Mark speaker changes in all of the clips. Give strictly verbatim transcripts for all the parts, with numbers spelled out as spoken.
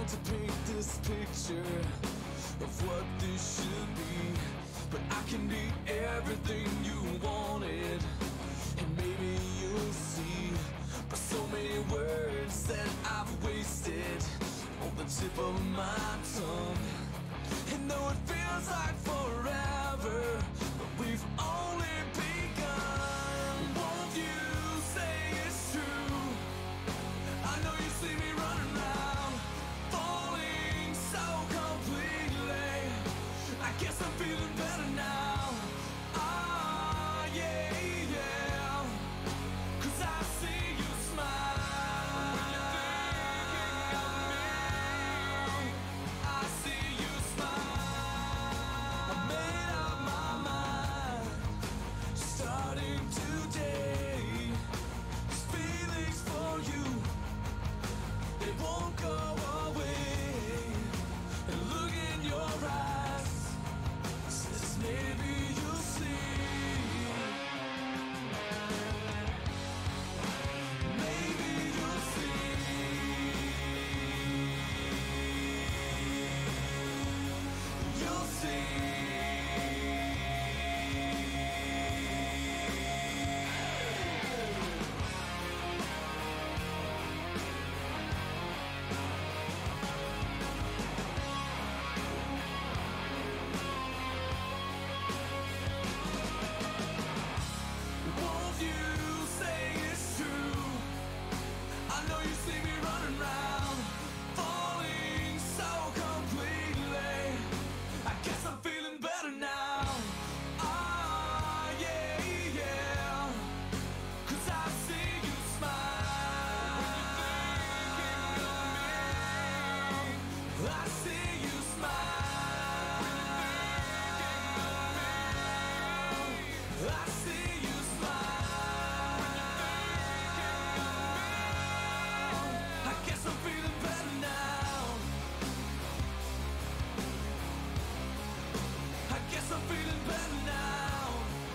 Speaker 1: trying to paint this picture of what this should be, but I can be everything you wanted, and maybe you'll see by so many words that I've wasted on the tip of my tongue. And though it feels like forever, but we've only begun. Won't you say it's true? I know you see me running around, falling so completely. I guess I'm feeling better now. Ah, yeah, yeah. 'Cause I see you smile when you're thinking of me. I see you smile. I made up my mind, starting today. These feelings for you, they won't go away. And look in your eyes, says maybe you'll see. Maybe you'll see. You'll see. Won't you say it's true? I know you see me running round, falling so completely. I guess I'm feeling better now. Ah, yeah, yeah. 'Cause I see you smile when you're thinking of me. I see you smile when you're thinking of me. I see you smile when you're thinking of me. I guess I'm feeling better now. I guess I'm feeling better now.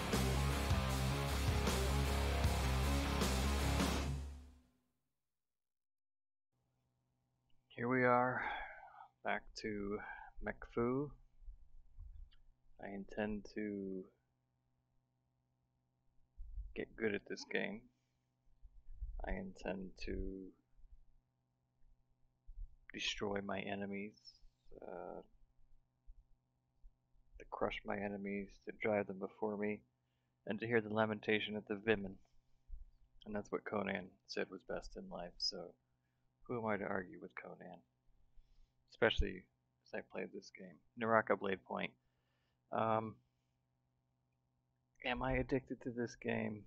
Speaker 2: Here we are, back to McFoo. I intend to get good at this game. I intend to destroy my enemies, uh, to crush my enemies, to drive them before me, and to hear the lamentation of the Vimen. And that's what Conan said was best in life, so who am I to argue with Conan? Especially as I played this game. Naraka Bladepoint. Um, am I addicted to this game?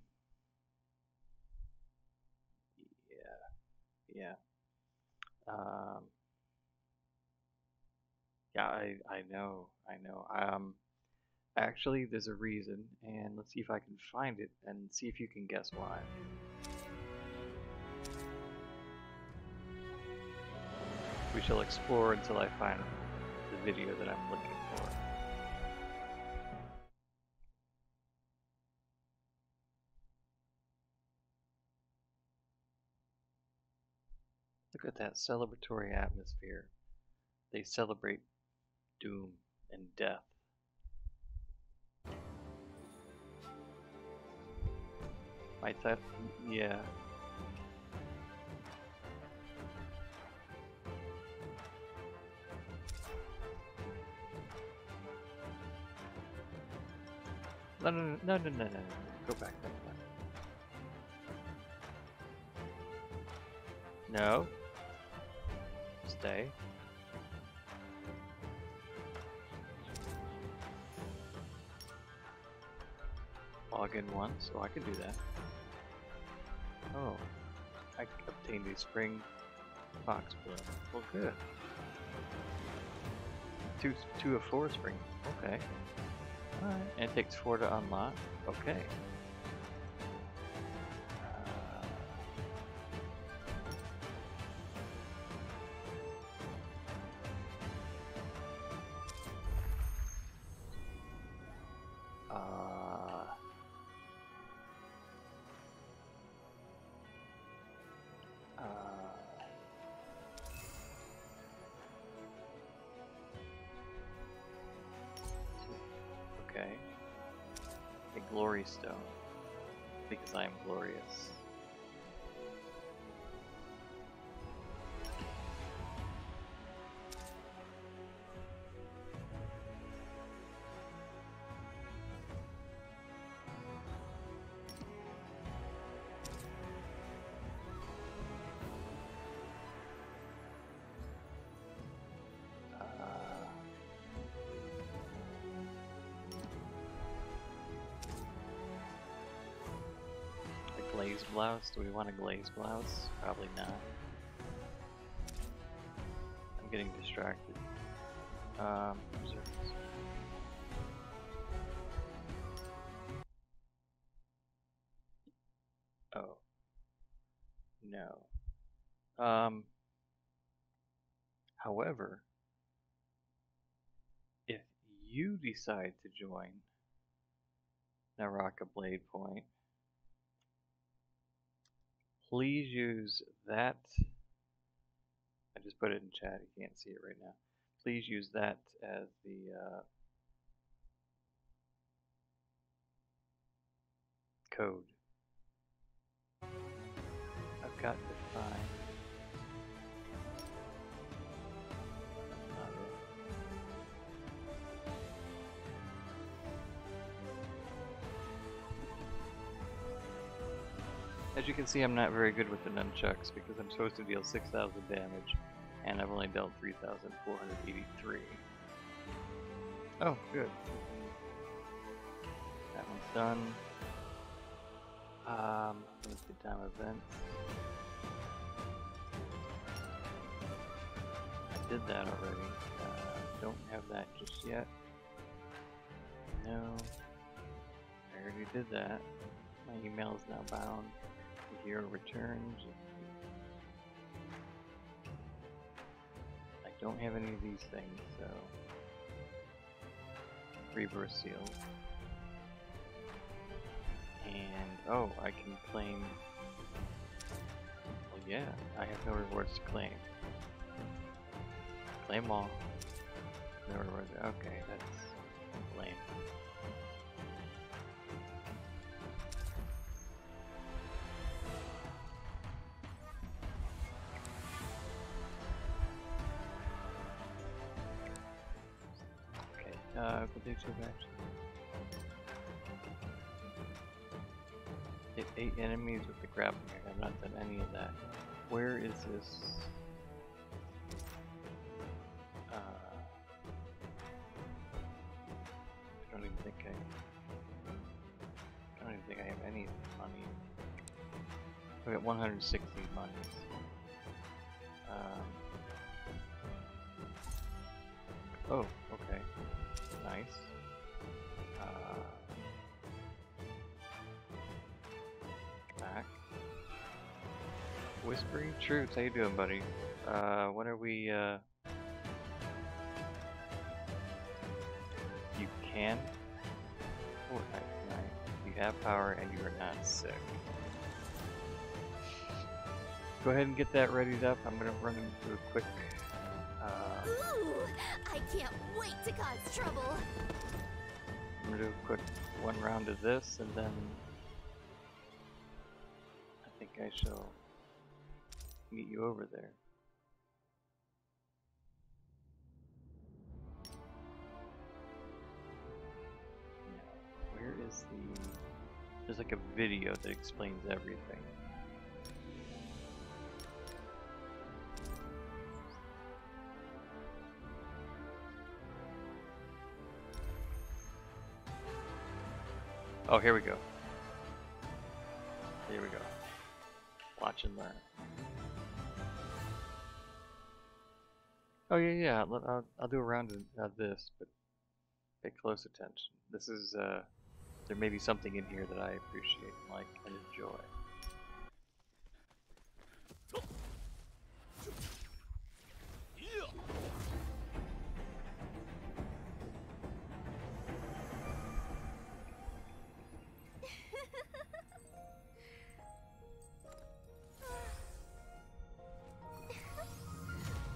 Speaker 2: Yeah. Yeah. Um, yeah, I, I know, I know. Um, actually, there's a reason, and let's see if I can find it, and see if you can guess why. We shall explore until I find the video that I'm looking for. Look at that celebratory atmosphere. They celebrate doom and death. Might that? Yeah. No, no, no, no, no, no, no. Go back, back, back. No. Stay. Log in once, so I can do that. Oh, I obtained a spring fox blood. Well, good. Two, two of four spring. Okay. Alright. And it takes four to unlock. Okay. Uh, uh, Okay. A glory stone. Because I am glorious. Glaze blouse? Do we want a glaze blouse? Probably not. I'm getting distracted. Um, reserves. Oh. No. Um, however, if you decide to join Naraka Bladepoint, please use that. I just put it in chat, you can't see it right now. Please use that as the uh, code. I've got to find. That's not it. As you can see, I'm not very good with the nunchucks because I'm supposed to deal six thousand damage, and I've only dealt three thousand four hundred eighty-three. Oh, good. That one's done. Um, limited time events. I did that already. Uh, don't have that just yet. No. I already did that. My email is now bound. The hero returns. I don't have any of these things, so. Rebirth seals. And, oh, I can claim. Well, yeah, I have no rewards to claim. Claim all. No rewards. Okay, that's lame. Okay, uh, we'll do two matches. Hit eight enemies with the grappling hook. I've not done any of that. Where is this? Uh, I don't even think I. I don't even think I have any money. I got one hundred sixty monies. Um, oh, okay. Nice. Uh, back. Whispering Truths, how you doing, buddy? Uh, when are we, uh... You can? Fortnite tonight. You have power and you are not sick. Go ahead and get that readied up. I'm gonna run into a quick, uh...
Speaker 3: Ooh, I can't wait to cause trouble.
Speaker 2: I'm gonna do a quick one round of this, and then I think I shall meet you over there. Now, where is the... There's like a video that explains everything. Oh, here we go. Here we go. Watch and learn. Oh yeah, yeah. I'll, I'll, I'll do a round of, of this, but pay close attention. This is, uh, there may be something in here that I appreciate, like, and enjoy.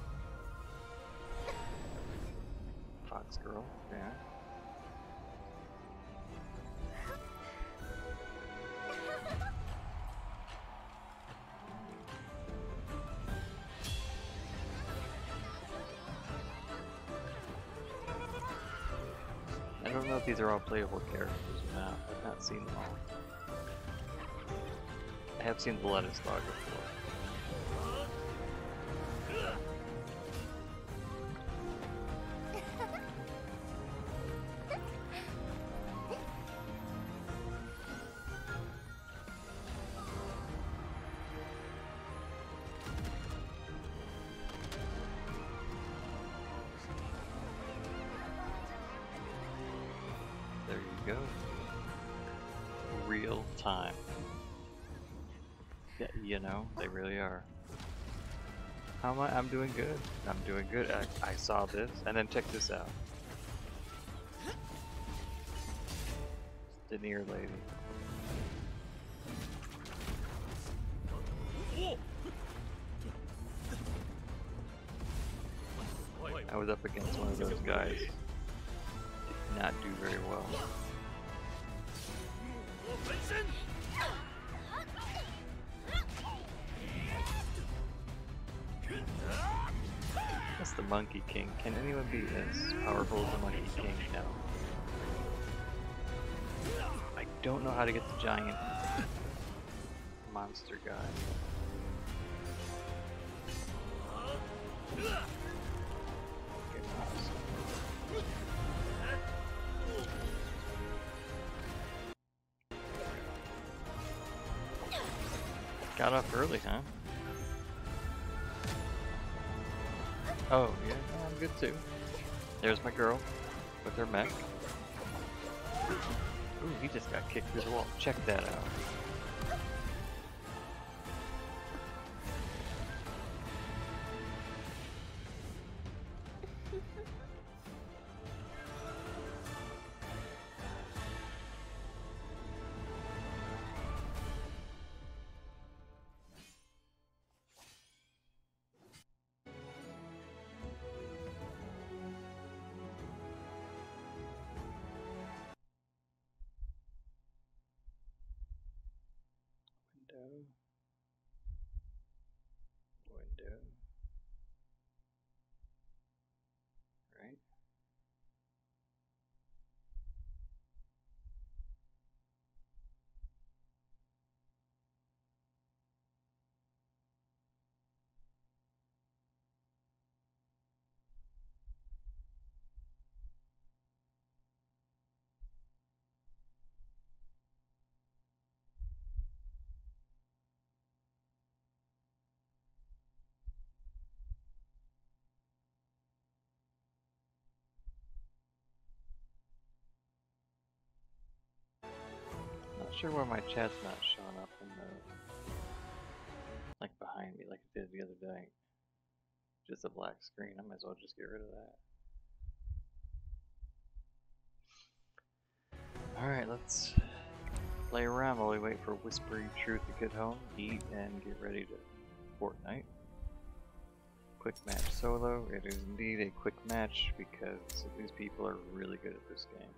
Speaker 2: Fox girl, yeah. don't know if these are all playable characters or not. I've not seen them all. I have seen the Lettuce Dog before. There you go. Real time. Yeah, you know, they really are. How am I? I'm doing good. I'm doing good. I, I saw this, and then check this out. Denier lady. I was up against one of those guys. Did not do very well. That's the Monkey King. Can anyone be as powerful as the Monkey King? No. I don't know how to get the giant monster guy. Got off early, huh? Oh, yeah, I'm good too. There's my girl with her mech. Ooh, he just got kicked through the wall. Check that out. Window. Window. Right. Not sure why my chat's not showing up in the, like behind me like it did the other day. Just a black screen. I might as well just get rid of that. Alright, let's play around while we wait for Whispering Truth to get home, eat, and get ready to Fortnite. Quick match solo. It is indeed a quick match because these people are really good at this game.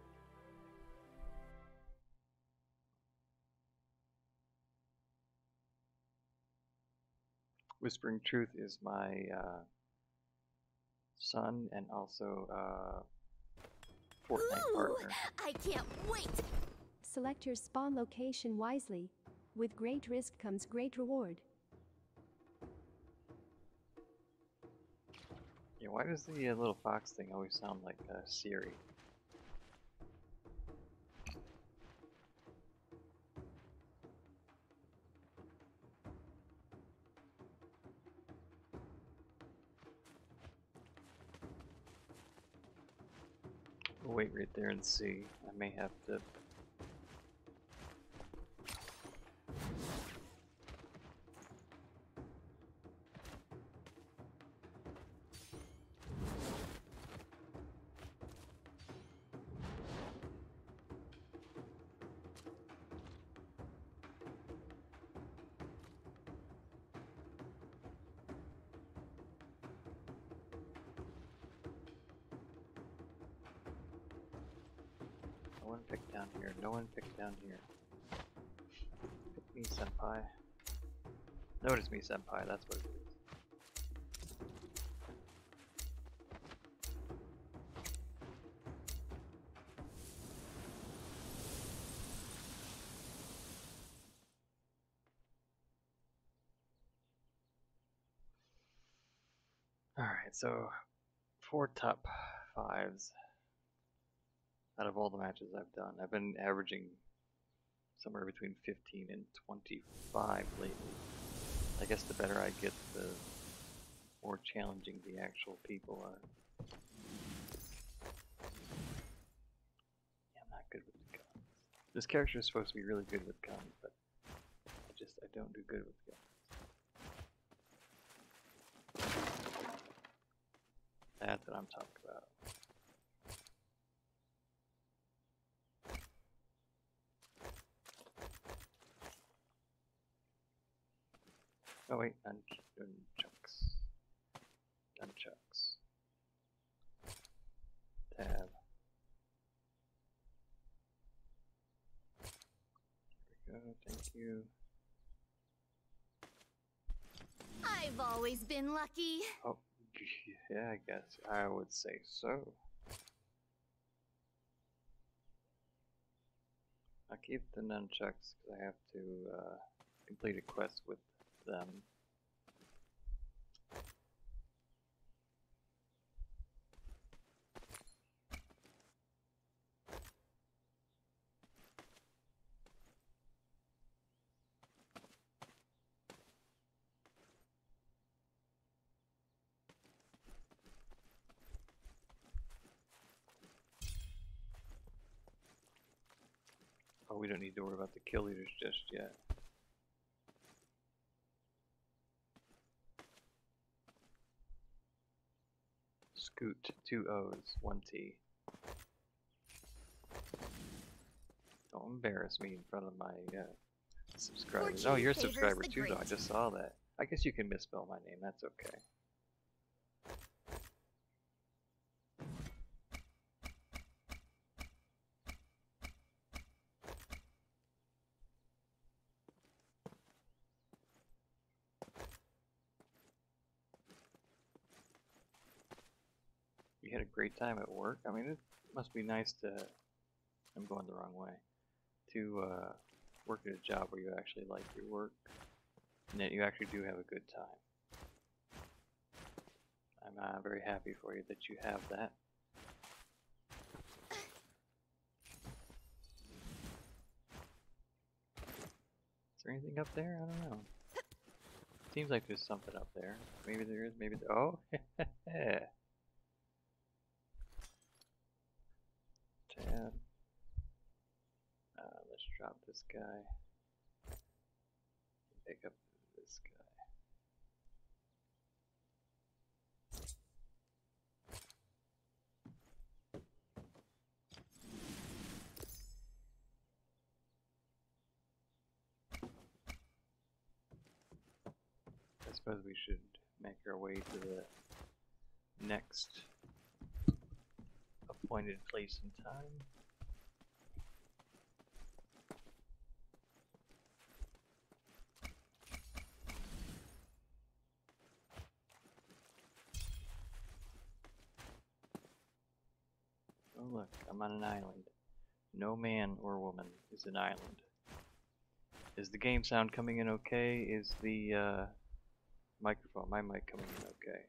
Speaker 2: Whispering Truth is my uh, son and also uh, Fortnite
Speaker 3: Ooh,
Speaker 2: partner.
Speaker 3: I can't wait!
Speaker 4: Select your spawn location wisely. With great risk comes great reward.
Speaker 2: Yeah, why does the uh, little fox thing always sound like uh, Siri? We'll wait right there and see. I may have to. No one picked down here. No one picked down here. Pick me, senpai. Notice me, senpai. That's what it is. Alright, so four top fives out of all the matches I've done. I've been averaging somewhere between fifteen and twenty-five lately. I guess the better I get, the more challenging the actual people are. Yeah, I'm not good with the guns. This character is supposed to be really good with guns, but I just, I don't do good with guns. That's what I'm talking about. Oh wait, nunch nunchucks. Nunchucks. Tab. There we go, thank you.
Speaker 3: I've always been lucky.
Speaker 2: Oh, yeah, I guess I would say so. I'll keep the nunchucks because I have to uh, complete a quest with them. Oh, we don't need to worry about the kill leaders just yet. Scoot, two O's, one T. Don't embarrass me in front of my uh, subscribers.
Speaker 3: Fortune
Speaker 2: Oh, you're a
Speaker 3: favors
Speaker 2: subscriber
Speaker 3: the
Speaker 2: too, though. I
Speaker 3: great.
Speaker 2: just saw that. I guess you can misspell my name. That's okay. You had a great time at work? I mean, it must be nice to... I'm going the wrong way. To uh, work at a job where you actually like your work. And that you actually do have a good time. I'm uh, very happy for you that you have that. Is there anything up there? I don't know. Seems like there's something up there. Maybe there is, maybe there... Oh! Tab. Uh, let's drop this guy. Pick up this guy. I suppose we should make our way to the next appointed place and time. Oh look, I'm on an island. No man or woman is an island. Is the game sound coming in okay? Is the uh, microphone, my mic coming in okay?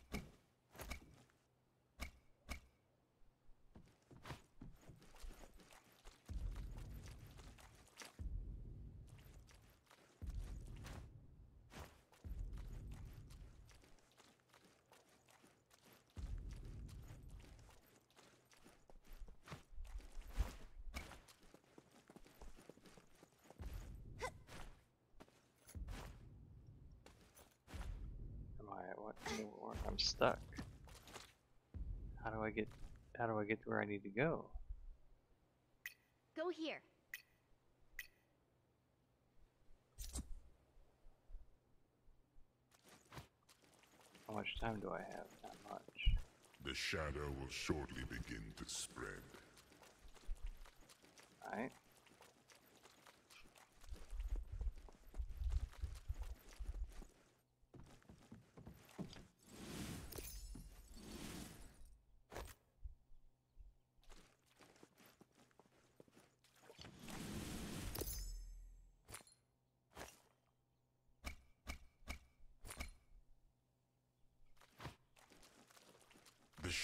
Speaker 2: What in the world? I'm stuck. How do I get how do I get to where I need to go?
Speaker 3: Go here.
Speaker 2: How much time do I have? Not much.
Speaker 5: The shadow will shortly begin to spread.
Speaker 2: Alright.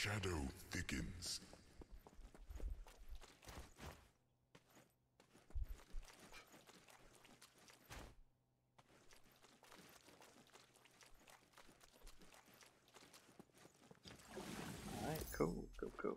Speaker 5: shadow thickens.
Speaker 2: Alright, cool, cool, cool.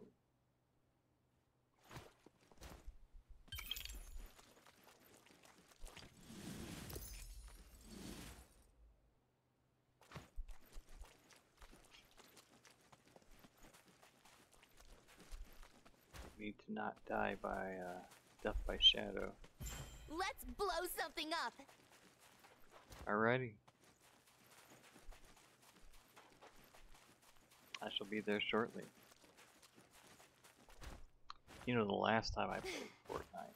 Speaker 2: Need to not die by uh, death by shadow.
Speaker 3: Let's blow something up.
Speaker 2: Alrighty. I shall be there shortly. You know, the last time I played Fortnite,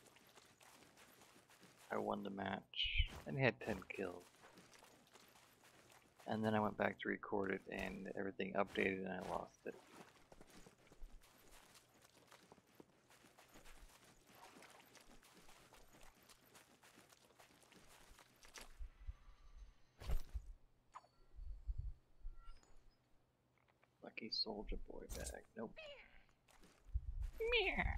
Speaker 2: I won the match and had ten kills. And then I went back to record it and everything updated and I lost it. Lucky Soldier Boy bag. Nope. Meow.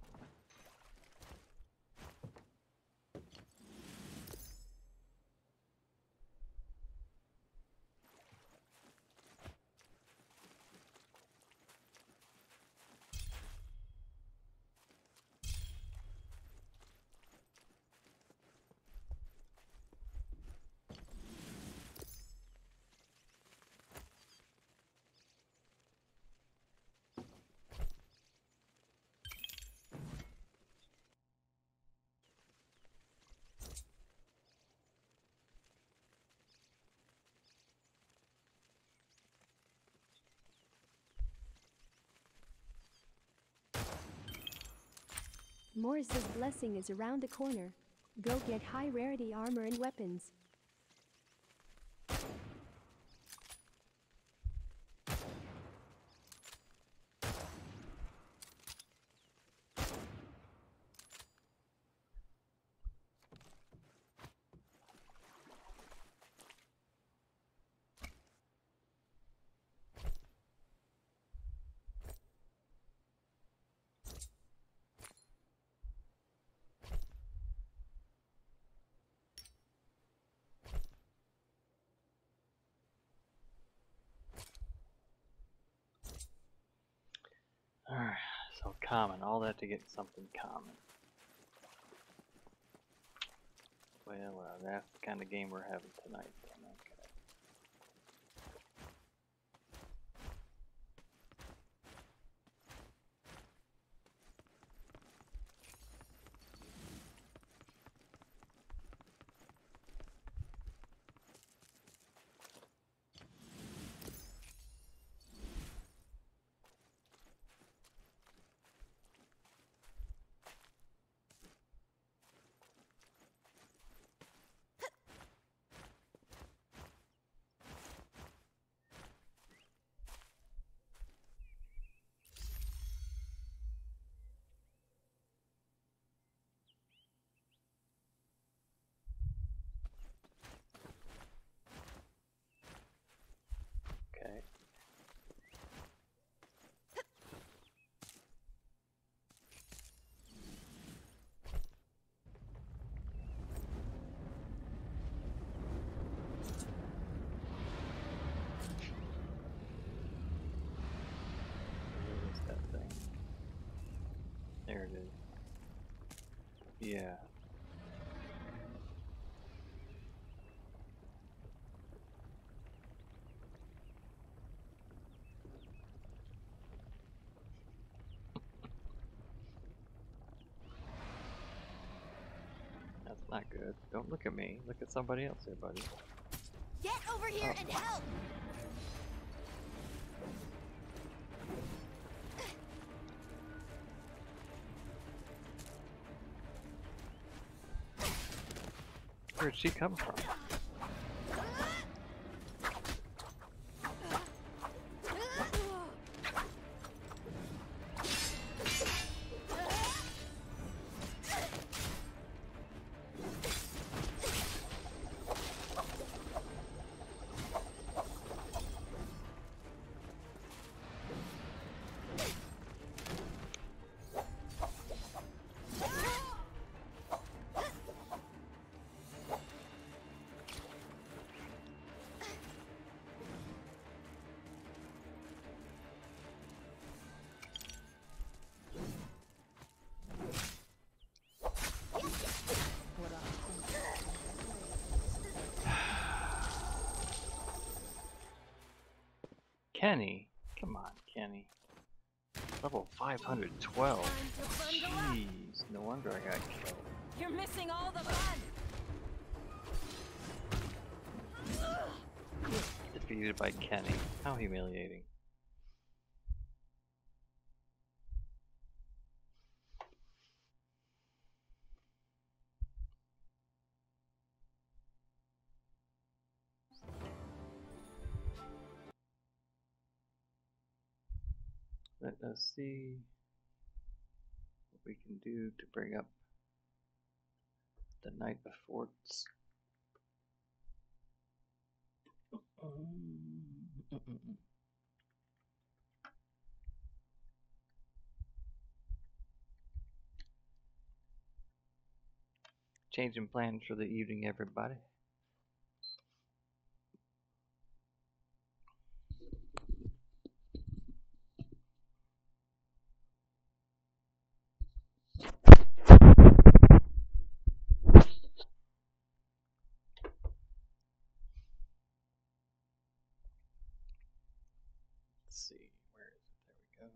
Speaker 4: Morris's blessing is around the corner. Go get high rarity armor and weapons.
Speaker 2: Alright, so common, all that to get something common. Well, uh, that's the kind of game we're having tonight then, okay. Okay. Where is that thing? There it is. Yeah. That's not good. Don't look at me. Look at somebody else there, buddy.
Speaker 3: Get over here
Speaker 2: Oh.
Speaker 3: and help.
Speaker 2: Where'd she come from? Kenny? Come on, Kenny. Level five hundred twelve. Jeez, no wonder I got killed.
Speaker 3: You're missing all the fun.
Speaker 2: Defeated by Kenny. How humiliating. Let us see what we can do to bring up the Knight of Forts. Changing plans for the evening, everybody. Let's see, where is it? There we go.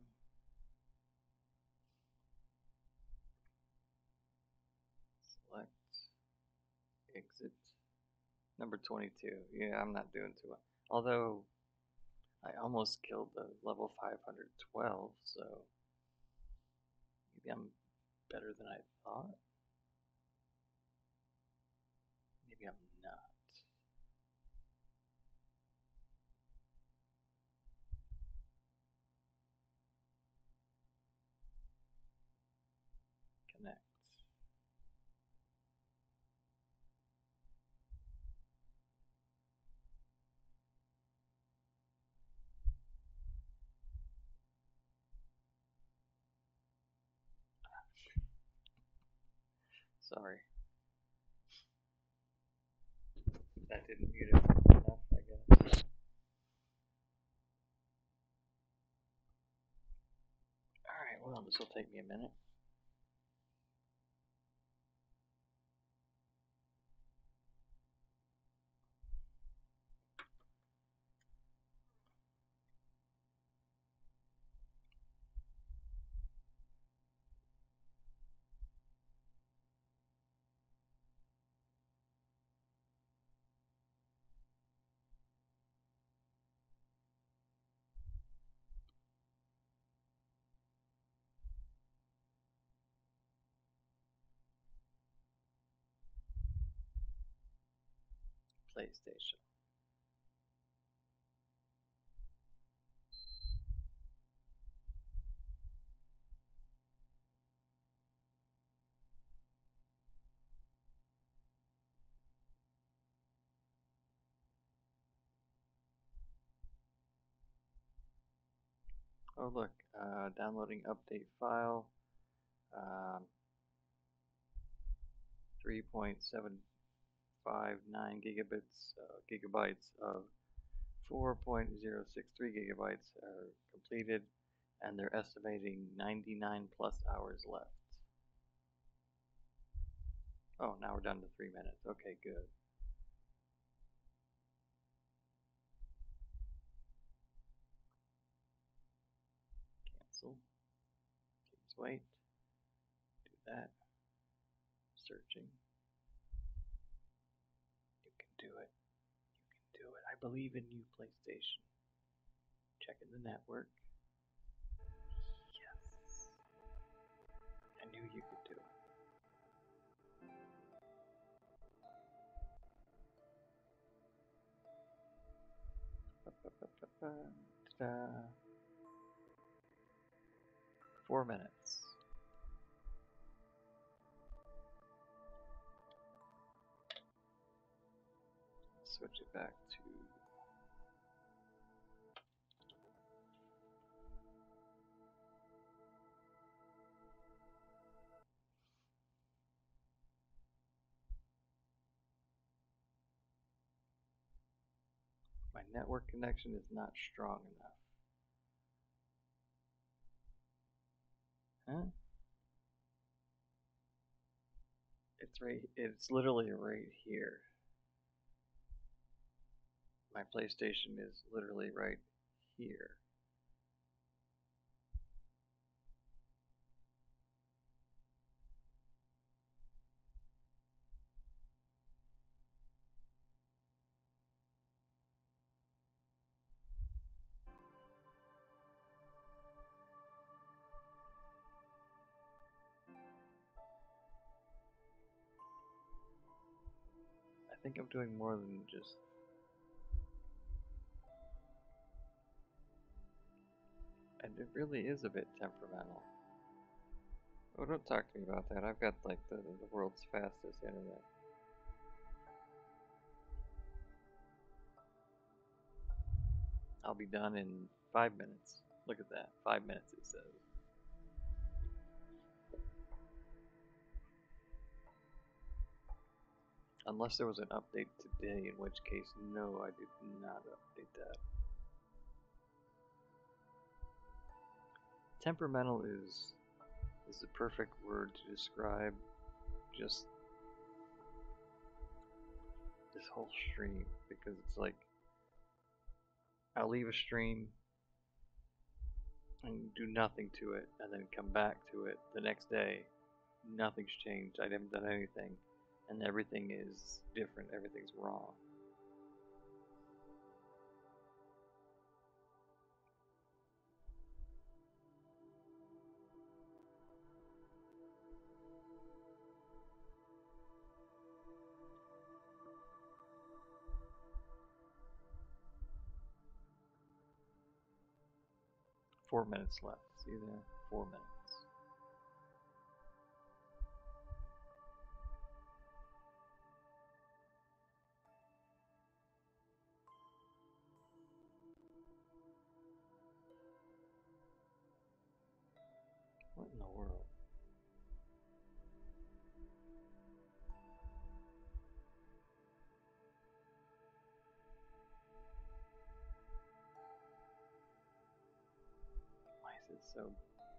Speaker 2: Select, exit. Number twenty-two. Yeah, I'm not doing too well. Although, I almost killed the level five hundred twelve, so maybe I'm better than I thought. Maybe I'm not. Connect. Sorry. That didn't mute it enough, I guess. Alright, well, this will take me a minute. PlayStation. Oh look, uh, downloading update file, um, three point seven five nine gigabits, uh, gigabytes of four point zero six three gigabytes are completed, and they're estimating ninety-nine plus hours left. Oh, now we're down to three minutes. Okay, good. Cancel. Please wait. Do that. Searching. You can do it. You can do it. I believe in you, PlayStation. Checking the network. Yes. I knew you could do it. Ta-da. Four minutes. Switch it back to my network connection is not strong enough. Huh? It's right, it's literally right here. My PlayStation is literally right here. I think I'm doing more than just... And it really is a bit temperamental. Oh, don't talk to me about that. I've got, like, the, the world's fastest internet. I'll be done in five minutes. Look at that. Five minutes, it says. Unless there was an update today, in which case, no, I did not update that. Temperamental is is the perfect word to describe just this whole stream, because it's like I'll leave a stream and do nothing to it, and then come back to it the next day. Nothing's changed. I haven't done anything, and everything is different. Everything's wrong. Four minutes left. See there? Four minutes. What in the world? Why is it so...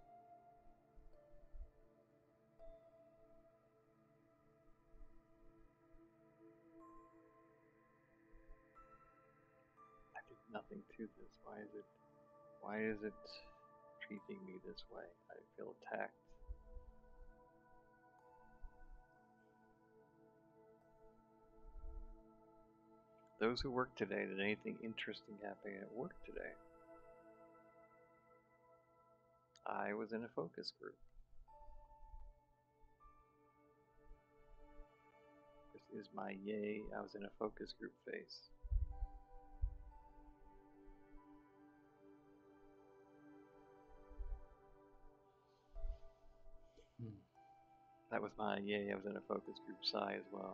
Speaker 2: I did nothing to this. Why is it... Why is it treating me this way? I feel attacked. Those who work today, did anything interesting happen at work today? I was in a focus group. This is my yay, I was in a focus group face. Hmm. That was my yay, I was in a focus group sigh as well.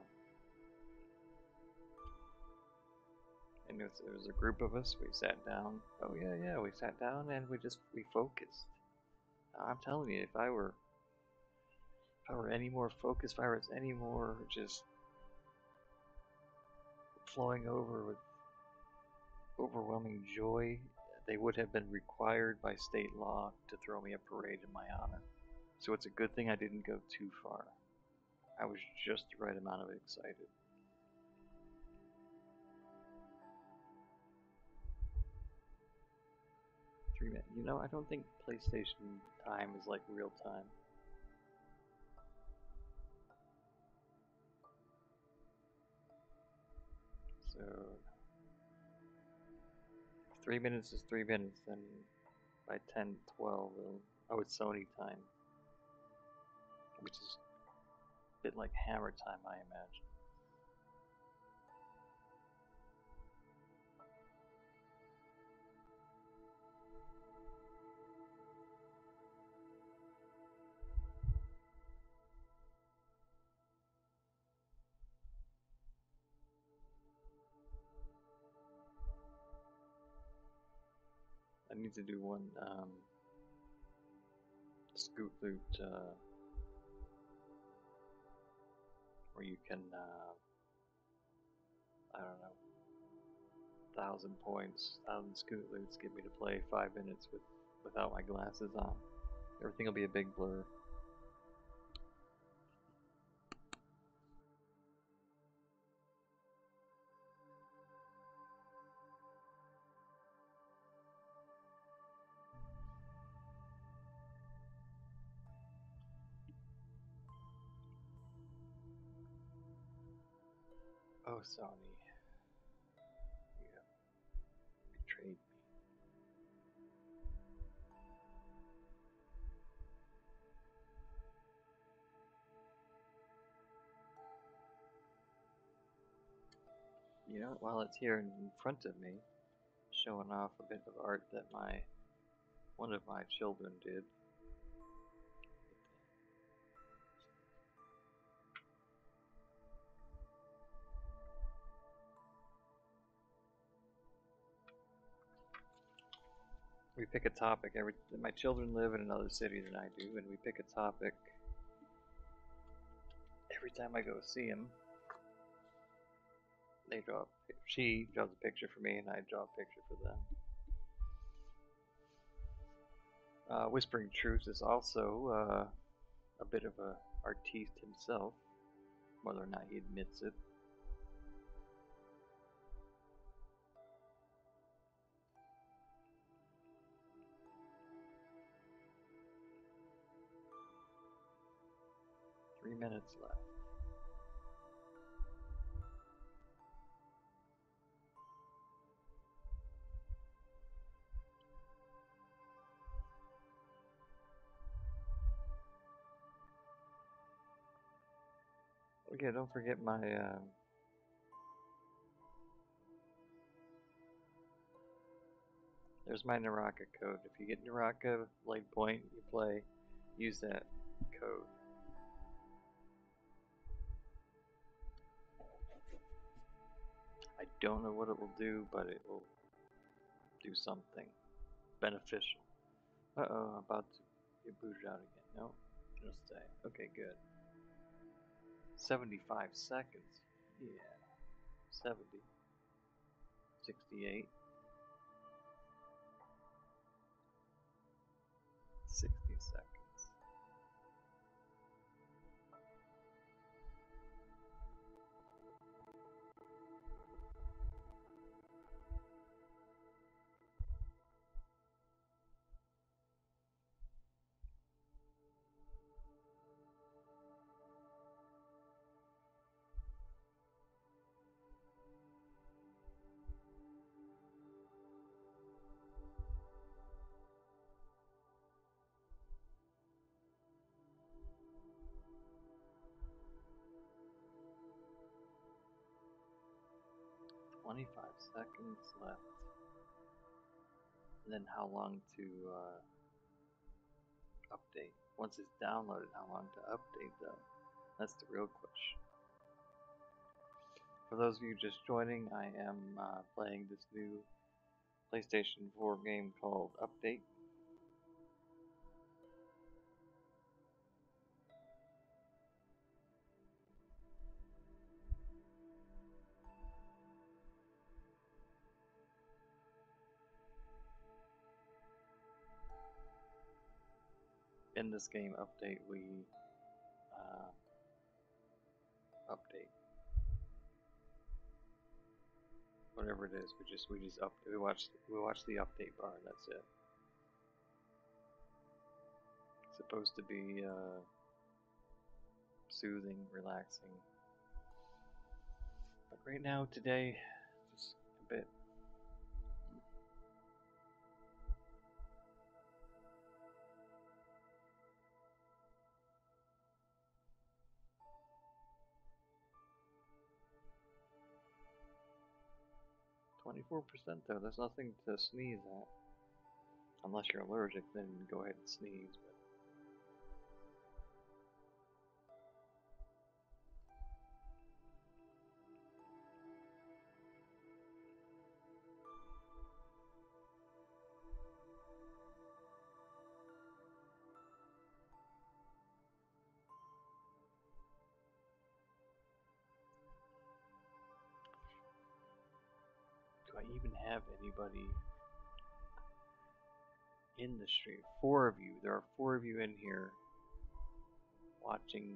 Speaker 2: And there was, there was a group of us, we sat down. Oh yeah, yeah, we sat down and we just, we focused. I'm telling you, if I were, if I were any more focused, if I was any more just flowing over with overwhelming joy, they would have been required by state law to throw me a parade in my honor. So it's a good thing I didn't go too far. I was just the right amount of excited. Three minutes. You know, I don't think PlayStation time is like real time. So, if three minutes is three minutes, then by ten, twelve, it'll, oh, it's Sony time. Which is a bit like Hammer time, I imagine. I need to do one um, scoot loot uh, where you can, uh, I don't know, thousand points, thousand scoot loots get me to play five minutes with without my glasses on. Everything will be a big blur. Oh, Sony, you have betrayed me. You know, while it's here in front of me, showing off a bit of art that my one of my children did. We pick a topic. Every my children live in another city than I do, and we pick a topic every time I go see them. They draw. She draws a picture for me, and I draw a picture for them. Uh, Whispering Truth is also uh, a bit of a artiste himself, whether or not he admits it. Three minutes left. Okay, don't forget my uh, there's my Naraka code. If you get Naraka, Bladepoint, you play, use that code. I don't know what it will do, but it will do something beneficial. Uh-oh, I'm about to get booted out again. No, it'll stay. Okay, good. seventy-five seconds. Yeah. seventy. sixty-eight. sixty seconds. twenty-five seconds left. And then how long to uh, update? Once it's downloaded, how long to update though? That's the real question. For those of you just joining, I am uh, playing this new PlayStation four game called Update. In this game update, we uh, update whatever it is. We just we just up we watch we watch the update bar. That's it. It's supposed to be uh, soothing, relaxing. But right now, today, just a bit. twenty-four percent though, there's nothing to sneeze at. Unless you're allergic, then go ahead and sneeze. But do I even have anybody in the stream? Four of you. There are four of you in here watching.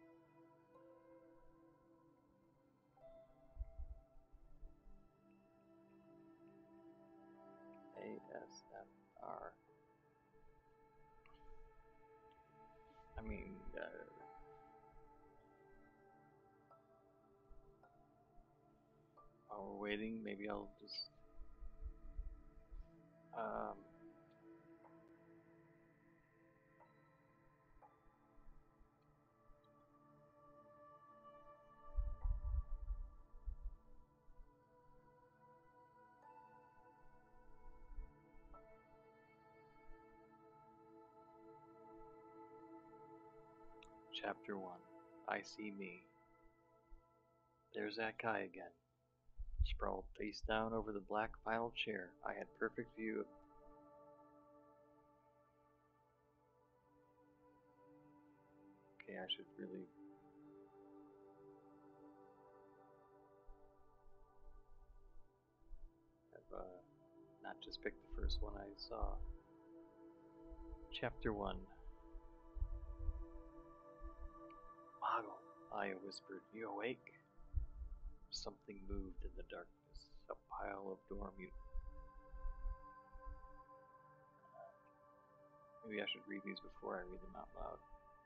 Speaker 2: A S M R. I mean, uh, while we're waiting, maybe I'll just um, Chapter one. I See Me. There's that guy again. Sprawled face down over the black pile chair. I had perfect view of... Okay, I should really... have uh, not just picked the first one I saw. Chapter one. Moggle, Aya whispered. You awake? Something moved in the darkness. A pile of dorm mutants. Maybe I should read these before I read them out loud.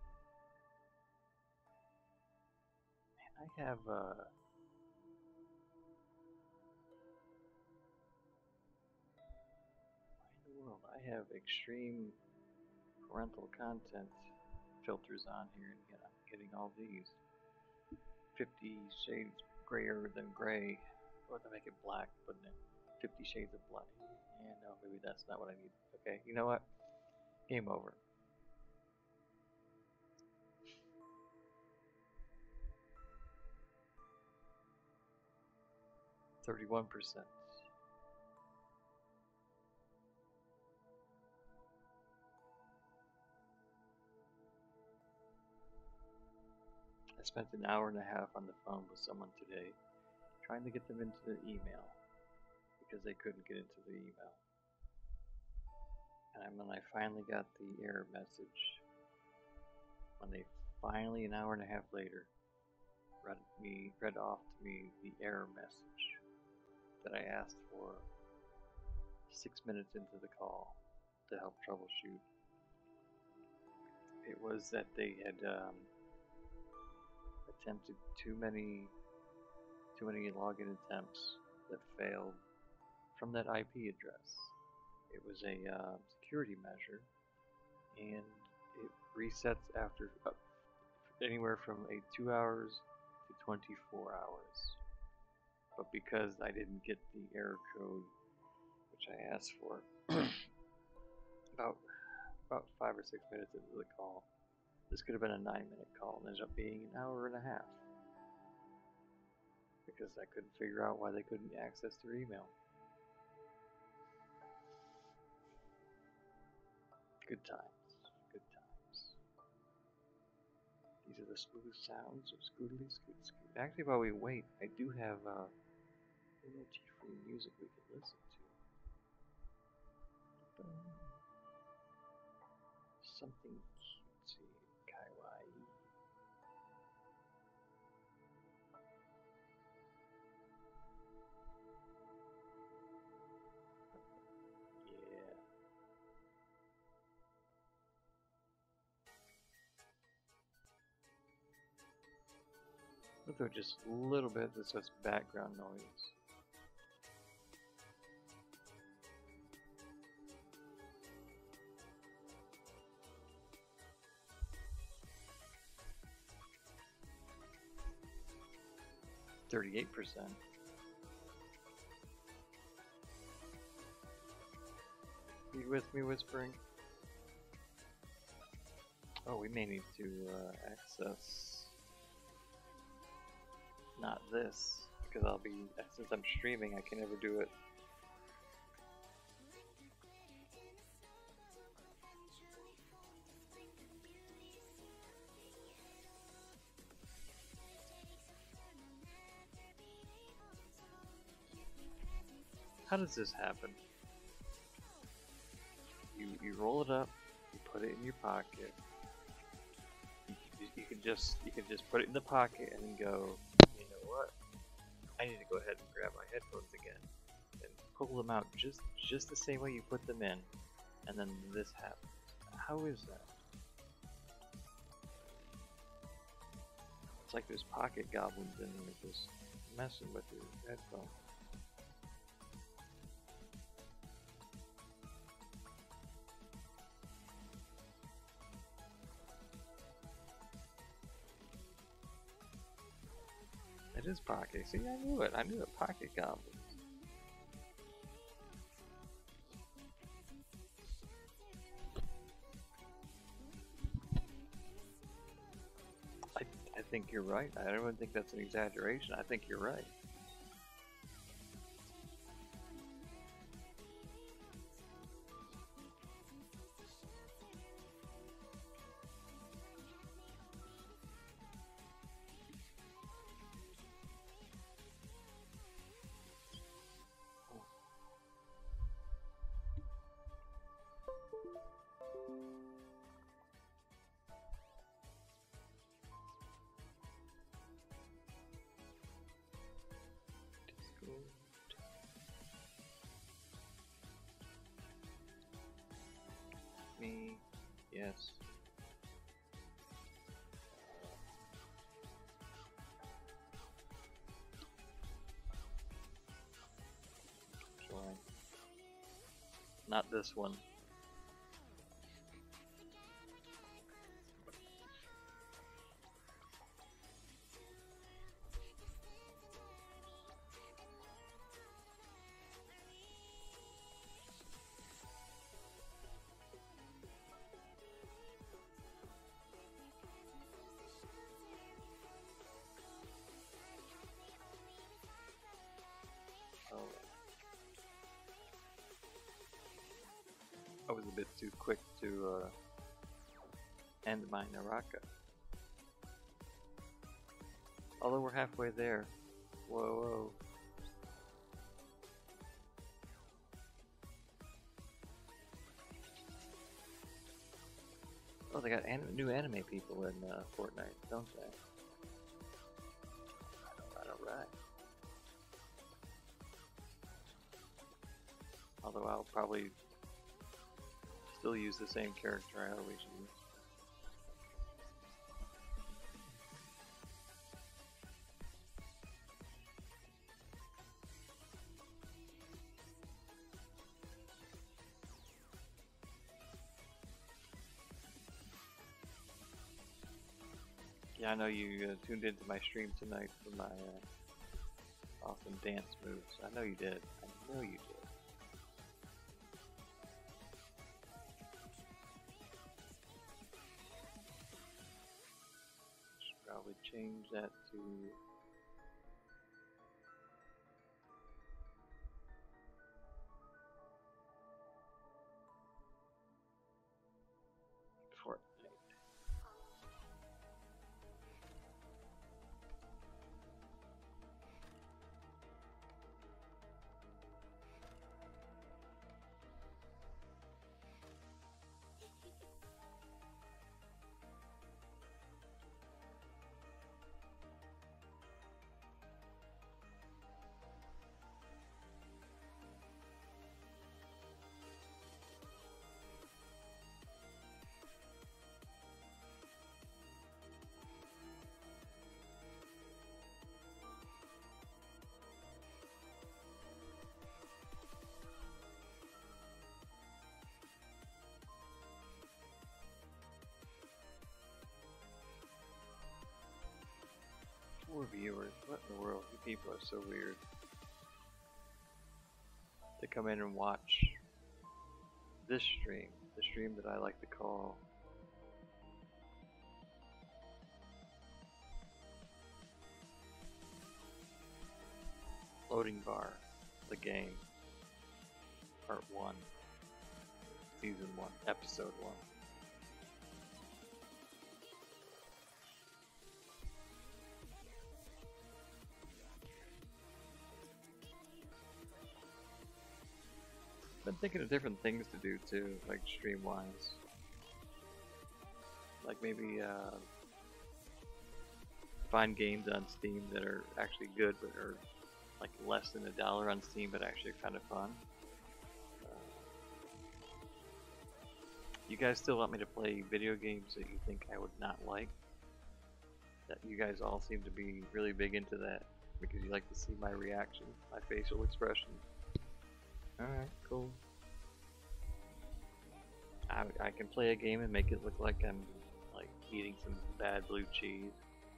Speaker 2: Man, I have, uh... why in the world? I have extreme parental content filters on here, and yet I'm getting all these. Fifty shades grayer than gray. Or to make it black, wouldn't it? Fifty shades of black. Yeah, no, maybe that's not what I need. Okay, you know what? Game over. Thirty-one percent. I spent an hour and a half on the phone with someone today, trying to get them into their email, because they couldn't get into the email. And when I finally got the error message, when they finally, an hour and a half later, read me read off to me the error message that I asked for six minutes into the call to help troubleshoot, it was that they had um, attempted too many too many login attempts that failed from that I P address. It was a uh, security measure, and it resets after uh, anywhere from a two hours to twenty-four hours. But because I didn't get the error code, which I asked for, about about five or six minutes into the call, this could have been a nine-minute call, and ended up being an hour and a half. Because I couldn't figure out why they couldn't access their email. Good times. Good times. These are the smooth sounds of scootily scoot scoot. Actually, while we wait, I do have uh, royalty-free music we can listen to. Something cutesy, kawaii. Yeah. We'll throw just a little bit, that's just background noise. Thirty-eight percent. You with me, whispering? Oh, we may need to uh, access not this, because I'll be, since I'm streaming, I can never do it. How does this happen? You you roll it up, you put it in your pocket. You, you, you can just you can just put it in the pocket and go, you know what? I need to go ahead and grab my headphones again and pull them out just just the same way you put them in, and then this happens. How is that? It's like there's pocket goblins in there just messing with your headphones. It is Pocket. See, I knew it. I knew it. Pocket Goblins. I, I think you're right. I don't even think that's an exaggeration. I think you're right. Me, yes. Join. Not this one. I was a bit too quick to uh, end my Naraka. Although we're halfway there. Whoa, whoa. Oh, they got anim new anime people in uh, Fortnite, don't they? Alright, alright. Although I'll probably still use the same character I always use. Yeah, I know you uh, tuned into my stream tonight for my uh, awesome dance moves. I know you did. I know you did. Probably change that to Fortnite. Four viewers. What in the world? You people are so weird. They come in and watch this stream, the stream that I like to call Loading Bar, the game, part one, season one, episode one. Been thinking of different things to do too, like stream wise. Like maybe uh, find games on Steam that are actually good but are like less than a dollar on Steam but actually kind of fun. Uh, you guys still want me to play video games that you think I would not like? That you guys all seem to be really big into that. Because you like to see my reaction, my facial expression. Alright, cool. I, I can play a game and make it look like I'm like eating some bad blue cheese.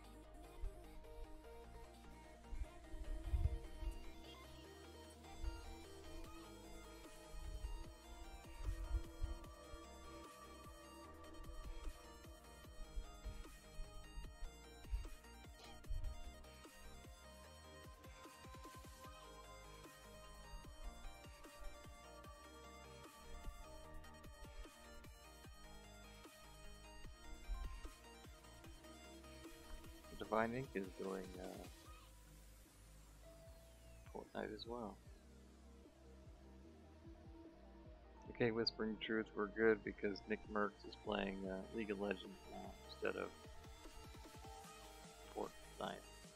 Speaker 2: Divine Ink is doing uh, Fortnite as well. Okay, Whispering Truth, we're good because Nick Merckx is playing uh, League of Legends now instead of Fortnite.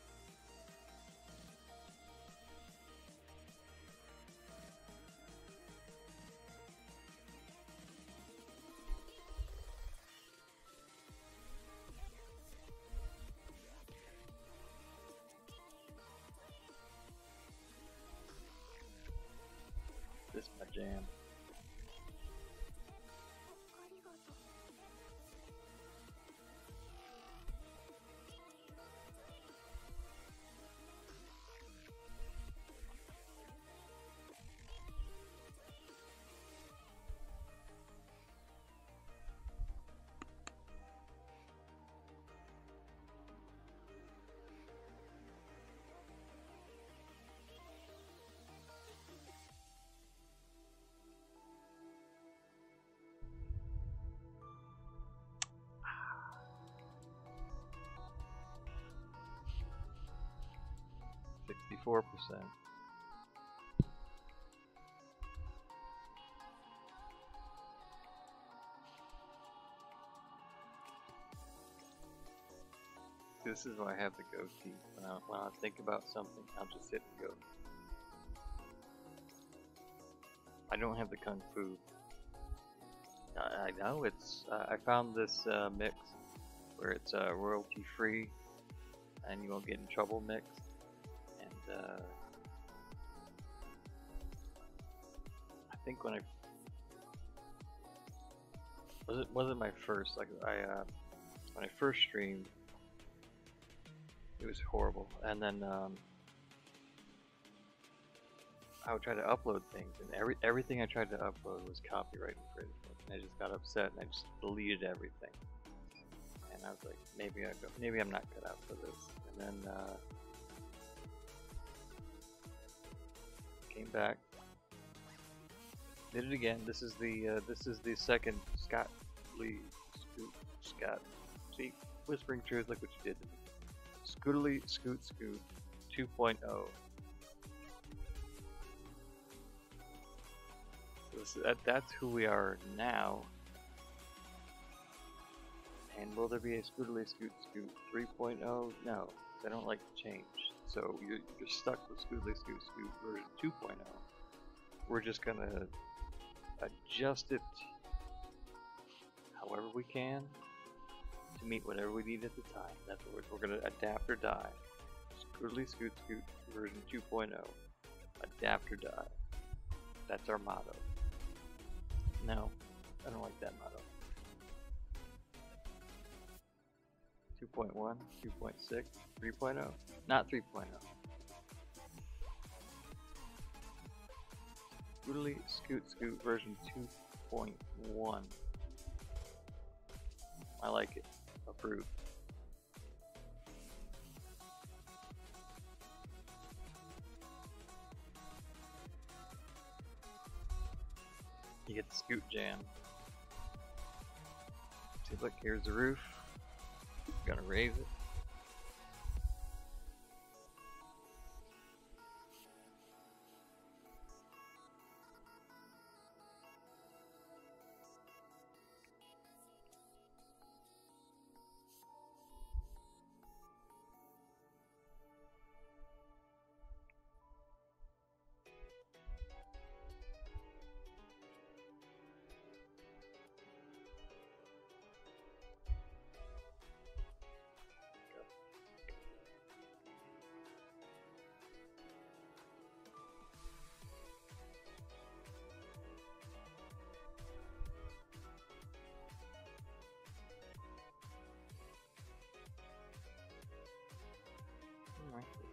Speaker 2: This is my jam. sixty-four percent. This is why I have the goatee. When I, when I think about something, I'll just sit and go. I don't have the kung fu. I, I know it's. Uh, I found this uh, mix where it's uh, royalty free, and you won't get in trouble mix. And uh, I think when I was it wasn't my first. Like I uh, when I first streamed. It was horrible, and then um, I would try to upload things, and every everything I tried to upload was copyright infringement, and I just got upset, and I just deleted everything. And I was like, maybe I go, maybe I'm not cut out for this. And then uh, came back, did it again. This is the uh, this is the second Scott Lee Scoot Scott. See, Whispering Truth, look what you did to me. Scootily Scoot Scoot two point oh. So that, that's who we are now. And will there be a Scootily Scoot Scoot three point oh? No, because I don't like to change. So you're, you're stuck with Scootily Scoot Scoot version two point oh. We're just gonna adjust it however we can to meet whatever we need at the time. That's what we're, we're going to adapt or die. Scootily Scoot Scoot version two point oh. Adapt or die. That's our motto. No, I don't like that motto. two point one, two point six, three point oh. Not three point oh. Scootily Scoot Scoot version two point one. I like it. Approved. You get the scoot jam. See, look, here's the roof. Gonna raise it.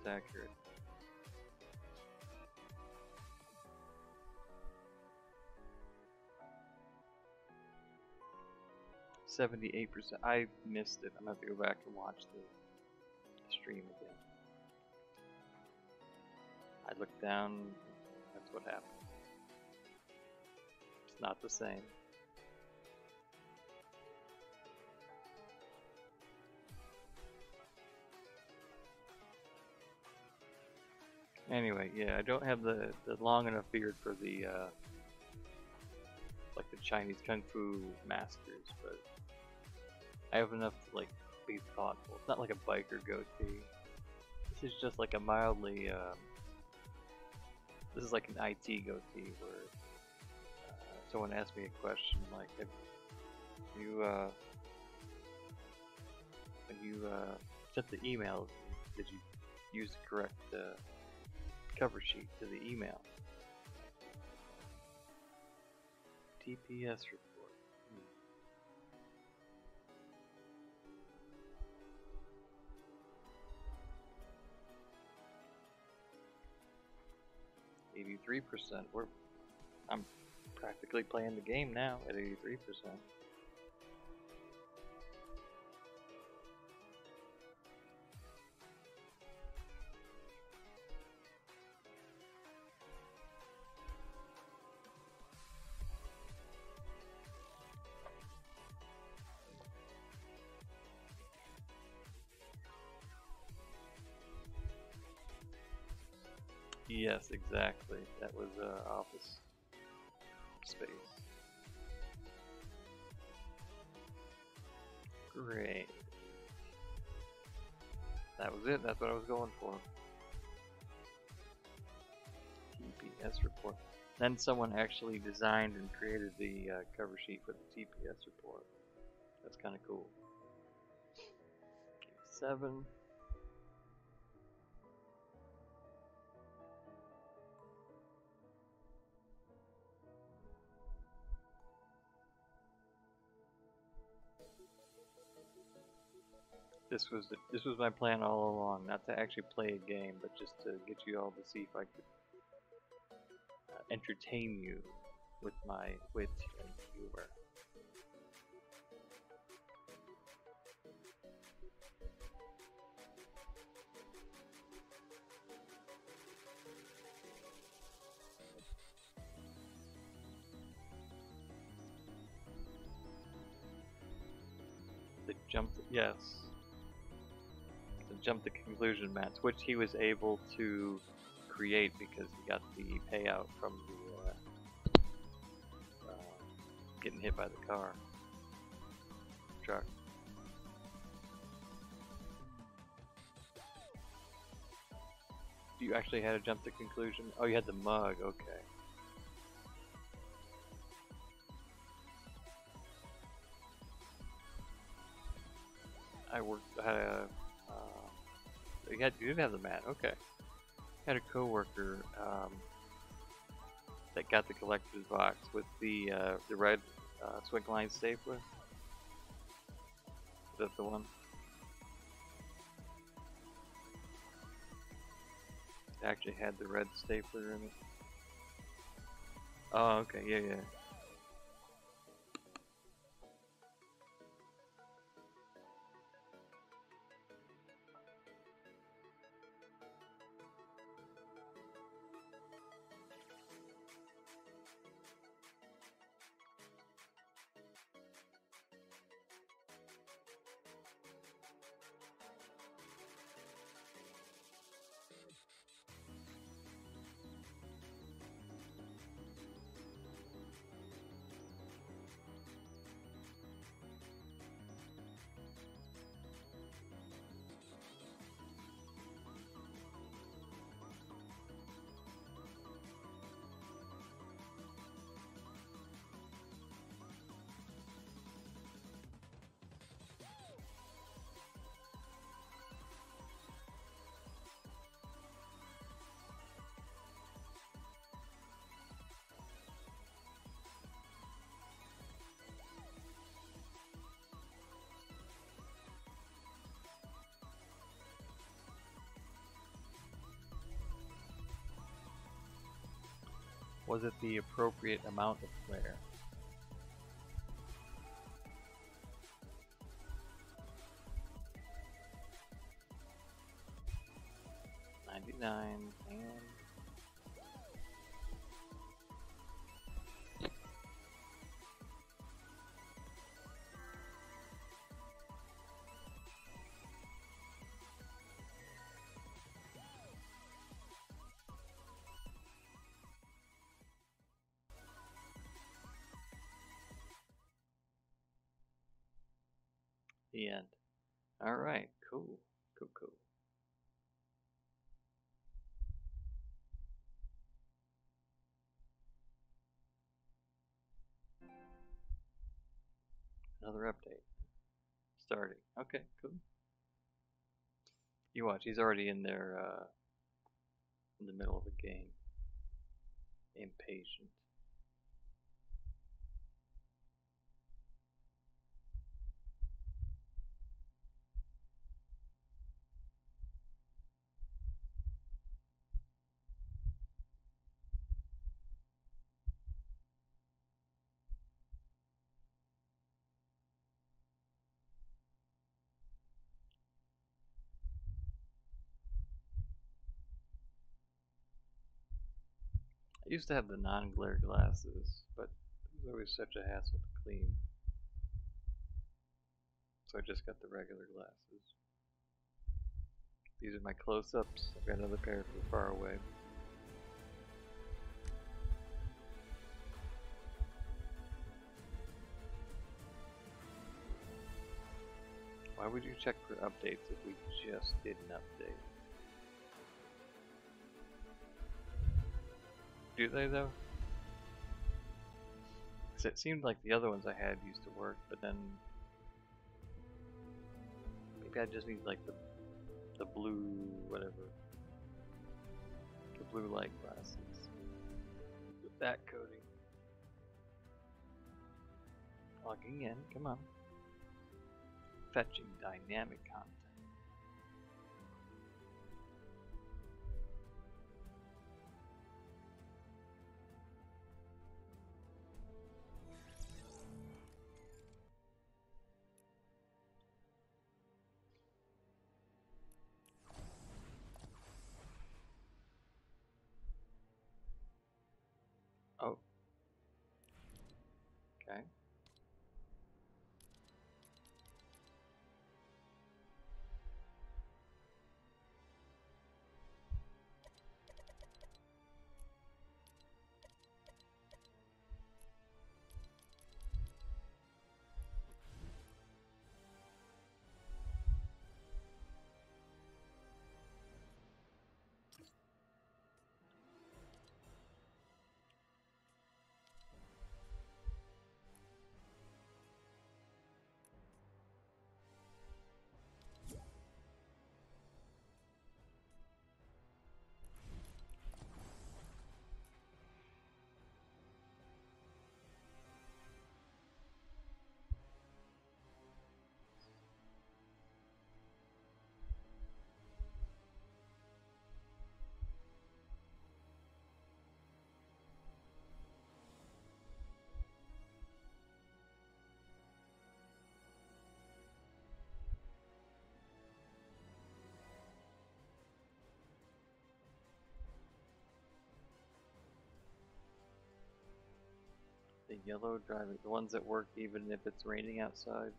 Speaker 2: That's accurate. seventy-eight percent. I missed it. I'm gonna have to go back and watch the stream again. I looked down, that's what happened. It's not the same. Anyway, yeah, I don't have the, the long enough beard for the, uh, like the Chinese Kung Fu masters, but I have enough to, like, be thoughtful. It's not like a biker goatee. This is just like a mildly, um, this is like an I T goatee where uh, someone asked me a question like, have you, uh, when you uh, sent the email, did you use the correct uh, cover sheet to the email? T P S report. eighty-three percent. We're I'm practically playing the game now at eighty-three percent. Yes, exactly. That was uh, office space. Great. That was it. That's what I was going for. T P S report. Then someone actually designed and created the uh, cover sheet for the T P S report. That's kind of cool. Seven. This was the, this was my plan all along, not to actually play a game, but just to get you all to see if I could uh, entertain you with my wit and humor. The jump, yes. Jump to conclusion mats, which he was able to create because he got the payout from the uh, uh, getting hit by the car truck. You actually had a jump to conclusion? Oh, you had the mug, okay. I worked, I had a You, had, you did have the mat, okay. I had a coworker um, that got the collector's box with the uh, the red uh, swing line stapler. Is that the one? It actually had the red stapler in it. Oh, okay, yeah, yeah. Was it the appropriate amount of flare? ninety-nine and the end. Alright, cool. Cool, cool. Another update. Starting. Okay, cool. You watch, he's already in there, uh, in the middle of a game. Impatient. I used to have the non-glare glasses, but it was always such a hassle to clean. So I just got the regular glasses. These are my close-ups. I've got another pair for far away. Why would you check for updates if we just did an update? Do they though? Because it seemed like the other ones I had used to work, but then maybe I just need like the the blue whatever, the blue light glasses with that coating. Logging in, come on. Fetching dynamic content. Oh. Okay. The yellow driving, the ones that work even if it's raining outside.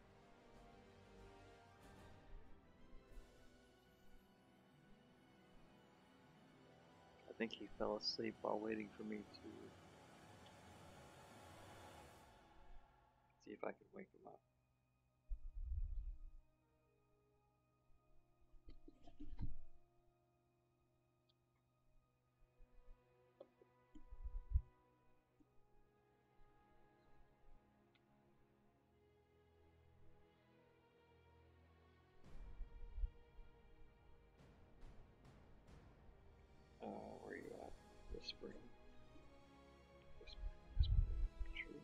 Speaker 2: I think he fell asleep while waiting for me to see if I could wake him up. Uh, where are you at? Whispering. Whispering, whispering. True.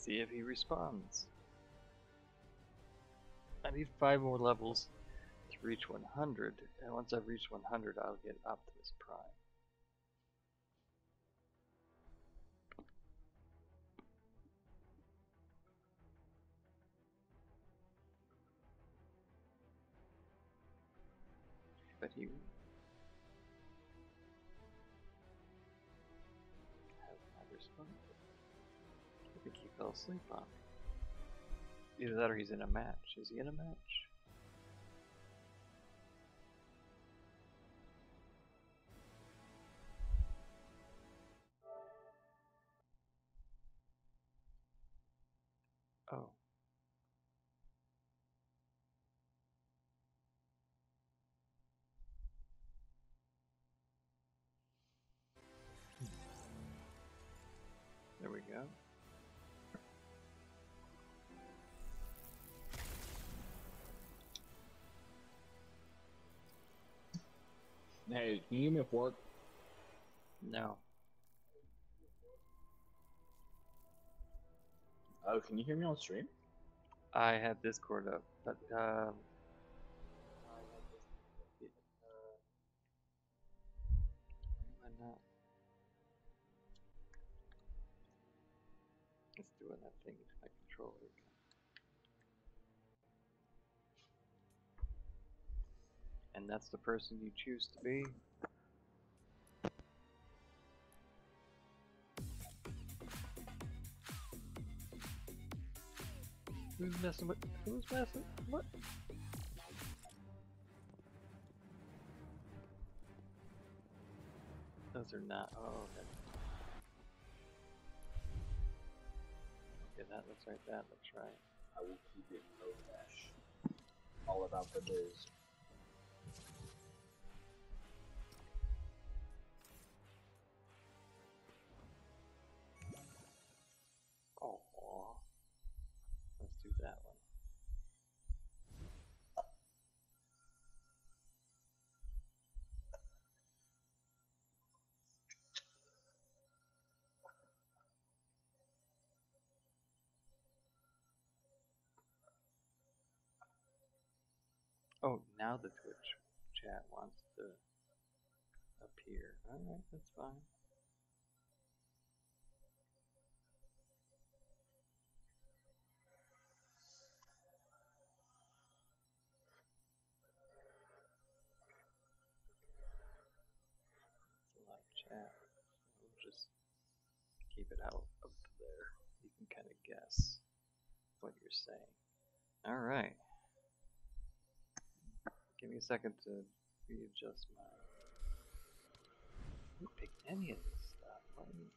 Speaker 2: See if he responds. I need five more levels to reach one hundred, and once I've reached one hundred, I'll get Optimus Prime. But he has not responded. I think he fell asleep on me. Either that or he's in a match. Is he in a match? Oh. There we go.
Speaker 6: Hey, can you give me a fork?
Speaker 2: No.
Speaker 6: Oh, can you hear me on stream?
Speaker 2: I have Discord up, but um why not? It's doing that thing to my controller again. And that's the person you choose to be. Who's messing with? Who's messing? What? Those are not. Oh, okay. Okay, that looks right. That looks right.
Speaker 6: I will keep it no dash. All about the biz.
Speaker 2: Oh, let's do that one. Oh, now the Twitch chat wants to appear. Alright, that's fine. It's a live chat. We'll just keep it out up there. You can kind of guess what you're saying. Alright. Give me a second to readjust my. Who picked any of this stuff? What are you...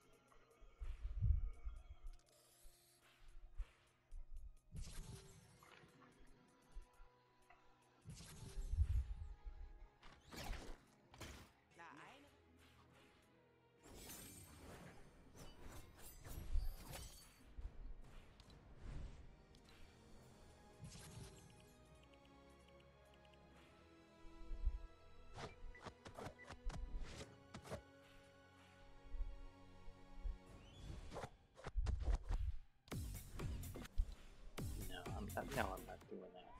Speaker 2: No, I'm not, no, I'm not doing that.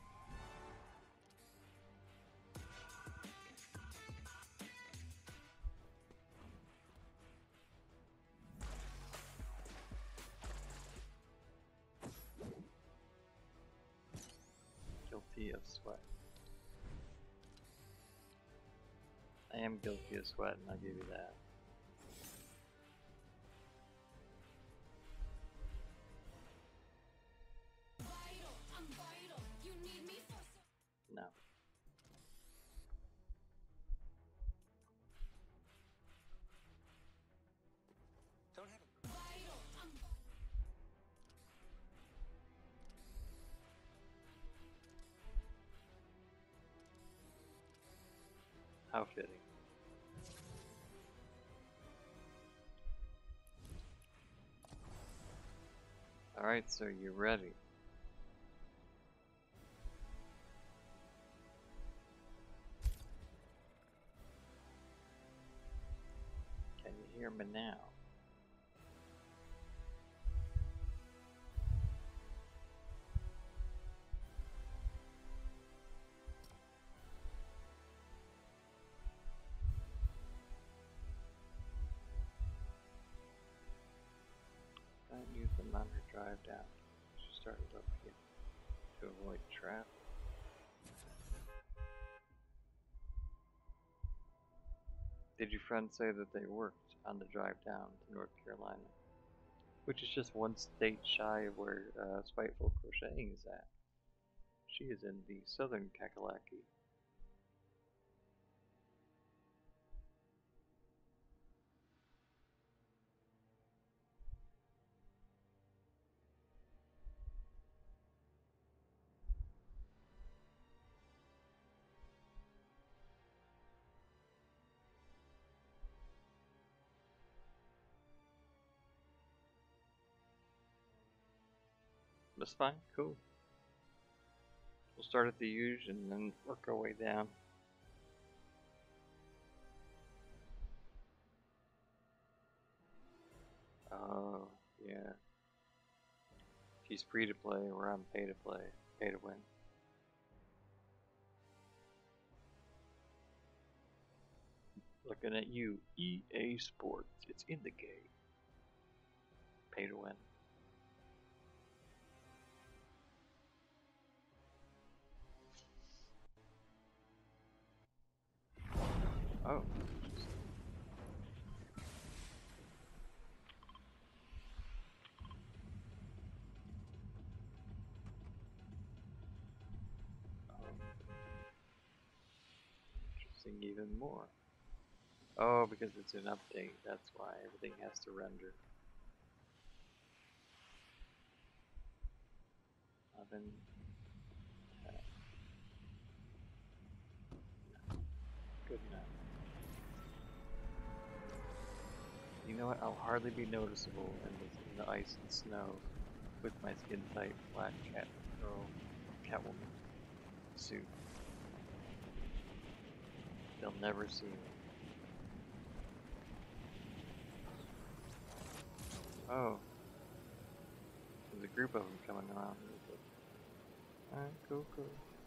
Speaker 2: Guilty of sweat. I am guilty of sweat, and I'll give you that.
Speaker 3: Vital, I'm vital. You need me for some.
Speaker 2: No.
Speaker 7: Don't have a
Speaker 3: Vital, I'm
Speaker 2: How fitting. Alright, so you're ready. Can you hear me now? on her drive down. She started up again to avoid traffic. Did your friend say that they worked on the drive down to North Carolina? Which is just one state shy of where uh, Spiteful Crocheting is at. She is in the southern Kakalaki. That's fine, cool. We'll start at the huge and then work our way down. Oh, yeah. He's free to play, where I'm pay to play, pay to win. Looking at you, E A Sports, it's in the game. Pay to win. Oh. Interesting even more. Oh, because it's an update, that's why everything has to render. Oven. Good enough. You know what? I'll hardly be noticeable in the, in the ice and snow with my skin tight black Catgirl, Catwoman suit. They'll never see me. Oh. There's a group of them coming around. Alright, cool, cool.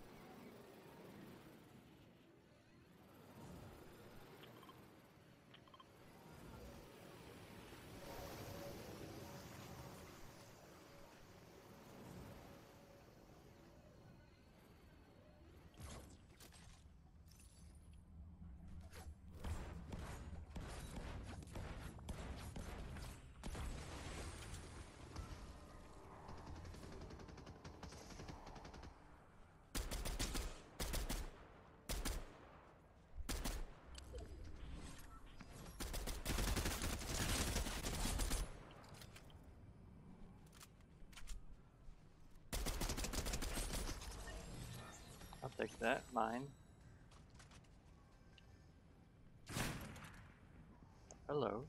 Speaker 2: I'll take that, mine. Hello.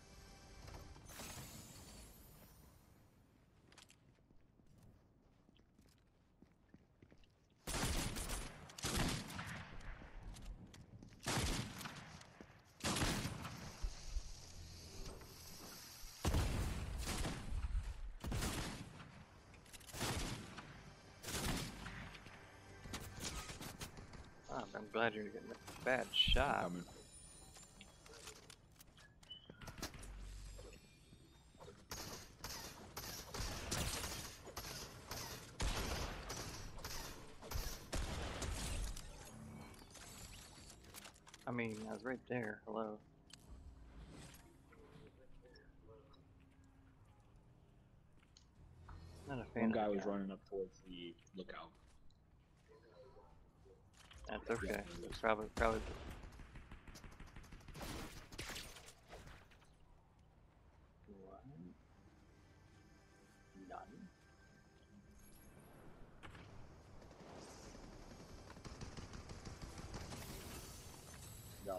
Speaker 2: Oh, I'm glad you're getting a bad shot.
Speaker 6: Coming.
Speaker 2: I mean, I was right there. Hello. Not a fan
Speaker 6: One
Speaker 2: of
Speaker 6: guy
Speaker 2: the
Speaker 6: was
Speaker 2: guy.
Speaker 6: running up towards the lookout.
Speaker 2: That's okay. It's probably probably.
Speaker 6: What? None? No.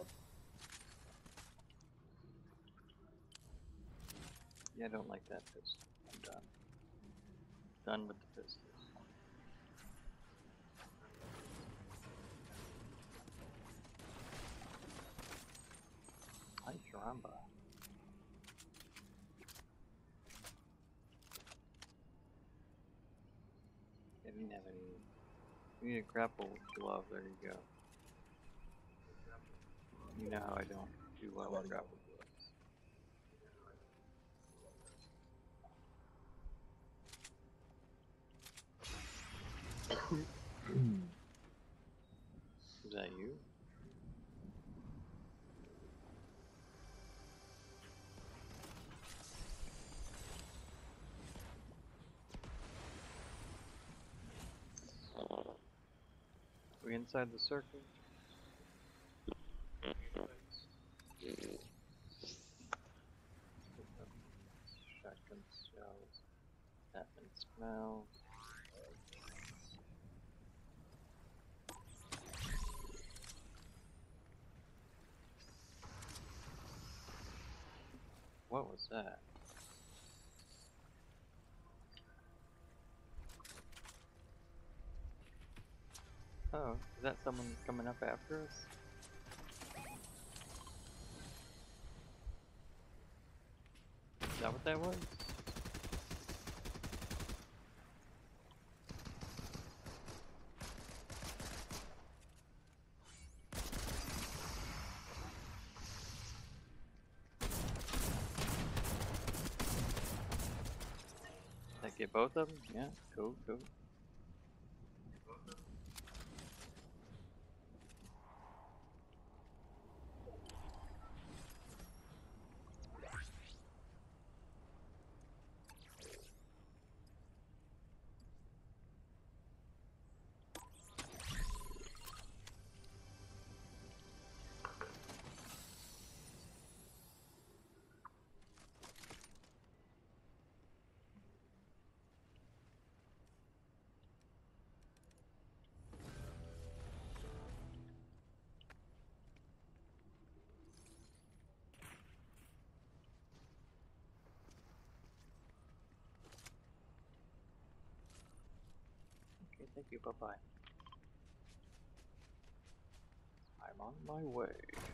Speaker 2: Yeah, I don't like that pistol. I'm done. Done with the pistols. Ay, caramba. I didn't have any. You need a grapple glove. There you go. You know how I don't do well with grapple gloves. Is that you? We inside the circle? Shotgun shells. Admin smell. What was that? Oh, is that someone coming up after us? Is that what that was? Did that get both of them? Yeah, cool, cool. Okay, thank you, bye bye. I'm on my way.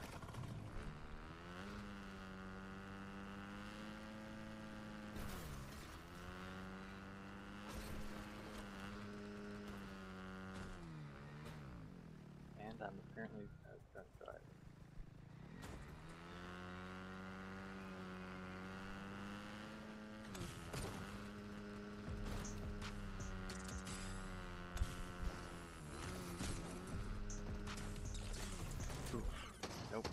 Speaker 2: And I'm apparently a drunk driver. Nope.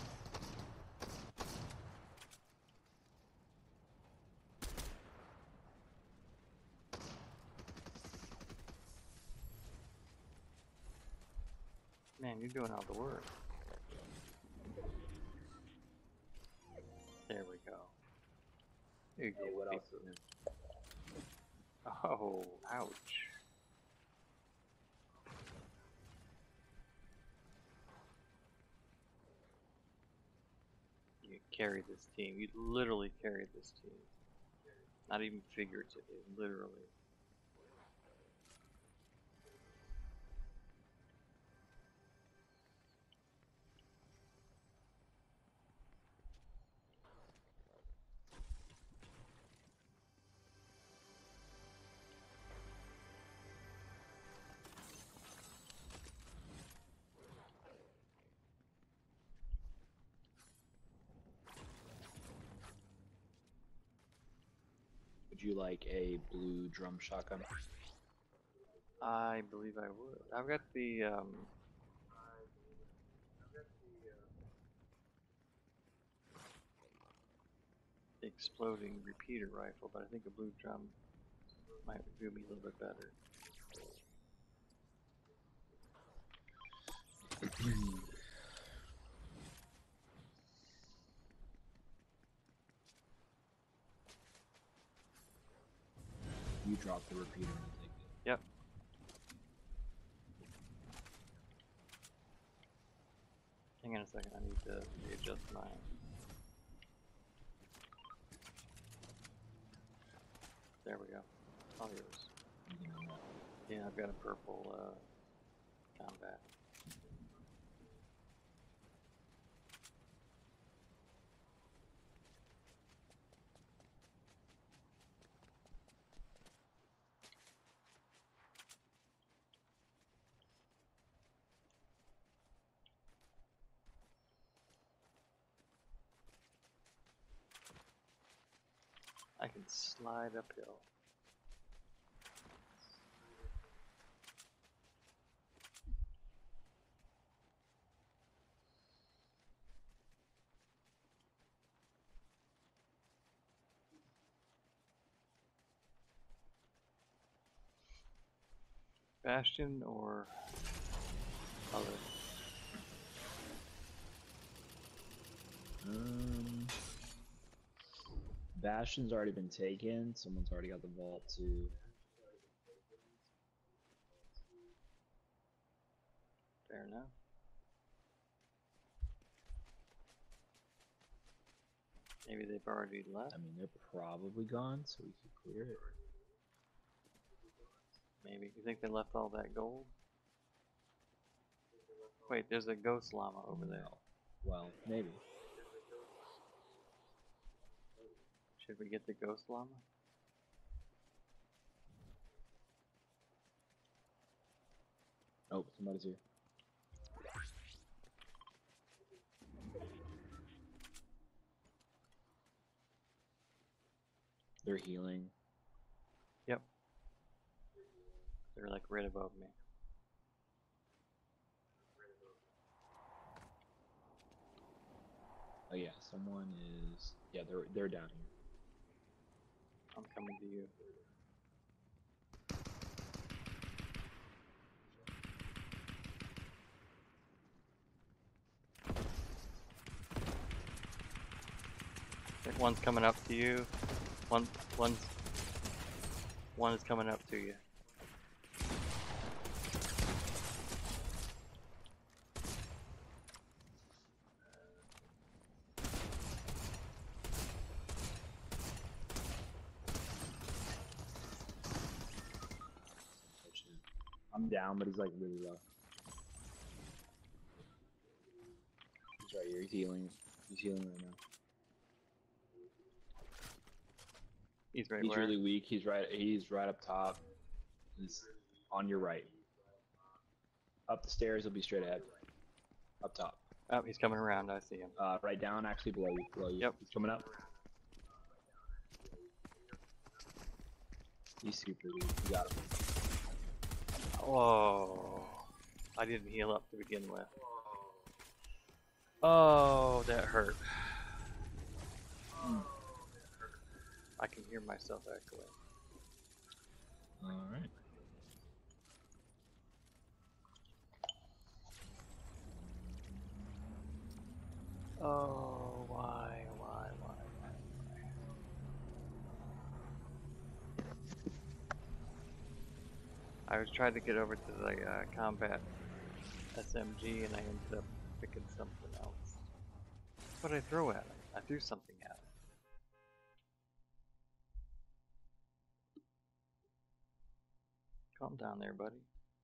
Speaker 2: Man, you're doing all the work. There we go. There you
Speaker 6: Hey,
Speaker 2: go.
Speaker 6: what
Speaker 2: big-
Speaker 6: else is new?
Speaker 2: Oh, ouch. You carry this team. You literally carry this team. Not even figuratively, literally.
Speaker 6: Would you like a blue drum shotgun?
Speaker 2: I believe I would. I've got the um. Exploding repeater rifle, but I think a blue drum might do me a little bit better.
Speaker 6: You drop the repeater and take it.
Speaker 2: Yep. Hang on a second, I need to readjust mine. There we go. All yours.
Speaker 6: You know that.
Speaker 2: Yeah, I've got a purple uh, combat. I can slide uphill. Bastion or other?
Speaker 6: Um, Bastion's already been taken. Someone's already got the vault too.
Speaker 2: Fair enough. Maybe they've already left.
Speaker 6: I mean, they're probably gone, so we could clear it.
Speaker 2: Maybe. You think they left all that gold? Wait, there's a ghost llama over there.
Speaker 6: No. Well, maybe.
Speaker 2: Should we get the ghost llama?
Speaker 6: Oh, somebody's here. They're healing.
Speaker 2: Yep. They're like right above me.
Speaker 6: Oh yeah, someone is. Yeah, they're they're down here.
Speaker 2: I'm coming to you. I think one's coming up to you. One, one's, one is coming up to you.
Speaker 6: I'm down, but he's like really low. He's right here. He's healing. He's healing right now.
Speaker 2: He's right
Speaker 6: He's
Speaker 2: where?
Speaker 6: really weak. He's right. He's right up top. He's on your right. Up the stairs. He'll be straight ahead. Up top.
Speaker 2: Oh, he's coming around. I see him.
Speaker 6: Uh, right down. Actually, below you. Below you.
Speaker 2: Yep.
Speaker 6: He's coming up. He's super weak. You got him.
Speaker 2: Oh, I didn't heal up to begin with. Oh, that hurt.
Speaker 6: Mm.
Speaker 2: I can hear myself echoing.
Speaker 6: All right.
Speaker 2: Oh, why, why, why, why, why? I was trying to get over to the uh, combat S M G and I ended up picking something else. What did I throw at him? I threw something at him. Calm down there, buddy.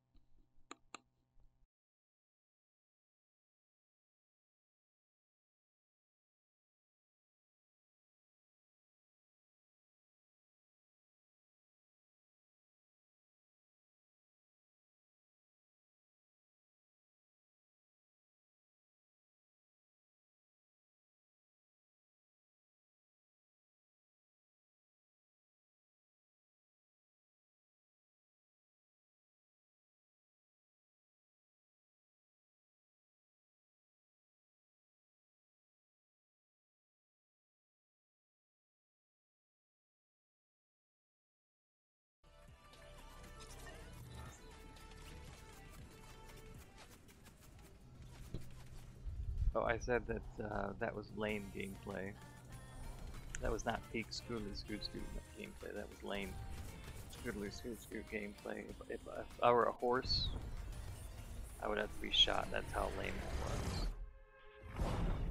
Speaker 2: Oh, I said that uh, that was lame gameplay. That was not peak Scoodly Scoot Scoot gameplay. That was lame Scoodly Scoot Scoot gameplay. If, if, if I were a horse, I would have to be shot. That's how lame that was.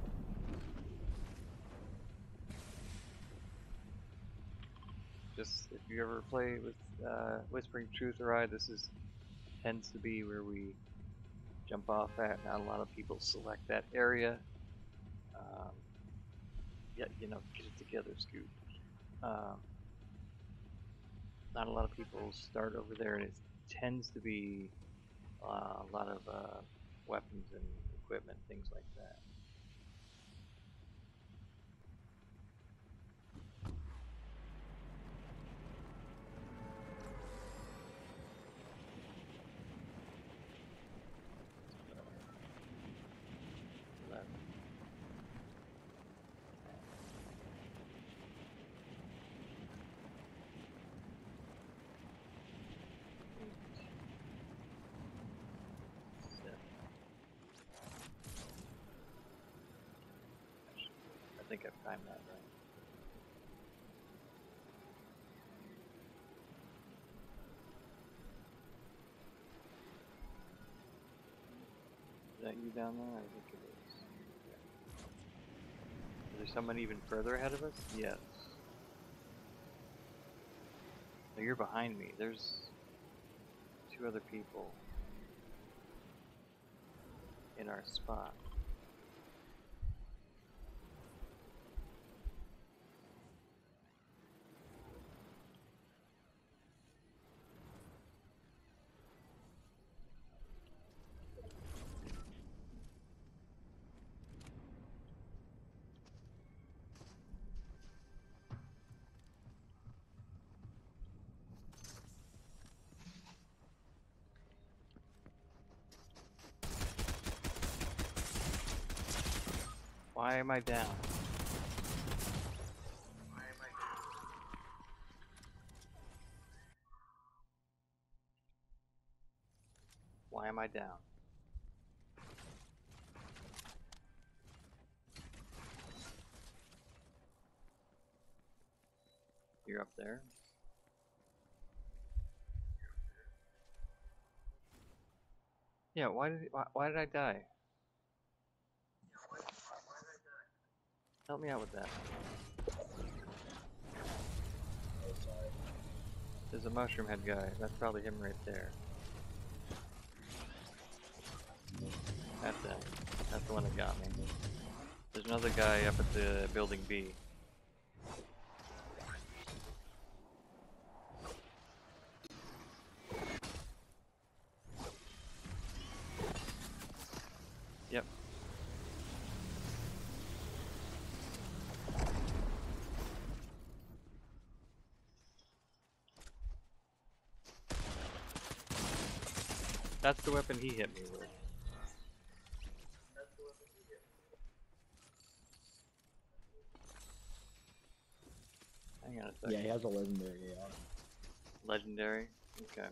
Speaker 2: Just if you ever play with uh, Whispering Truth or I, this is tends to be where we jump off at. Not a lot of people select that area. Um, yeah, you know, get it together, Scoot. Um, not a lot of people start over there, and it tends to be uh, a lot of uh, weapons and equipment, things like that. Left. think I've timed that right. Is that you down there? I think it is. Yeah. Is there someone even further ahead of us? Yes. No, you're behind me. There's two other people in our spot. Why am I down? Why am I down? Why am I down? You're up there? Yeah, why did why, why did I die? Help me out with that. There's a mushroom head guy. That's probably him right there. That's him. That's the one that got me. There's another guy up at the building B. Yep. That's the weapon he hit me with. Hang on a second.
Speaker 6: Yeah, he has a legendary. Yeah.
Speaker 2: Legendary? Okay.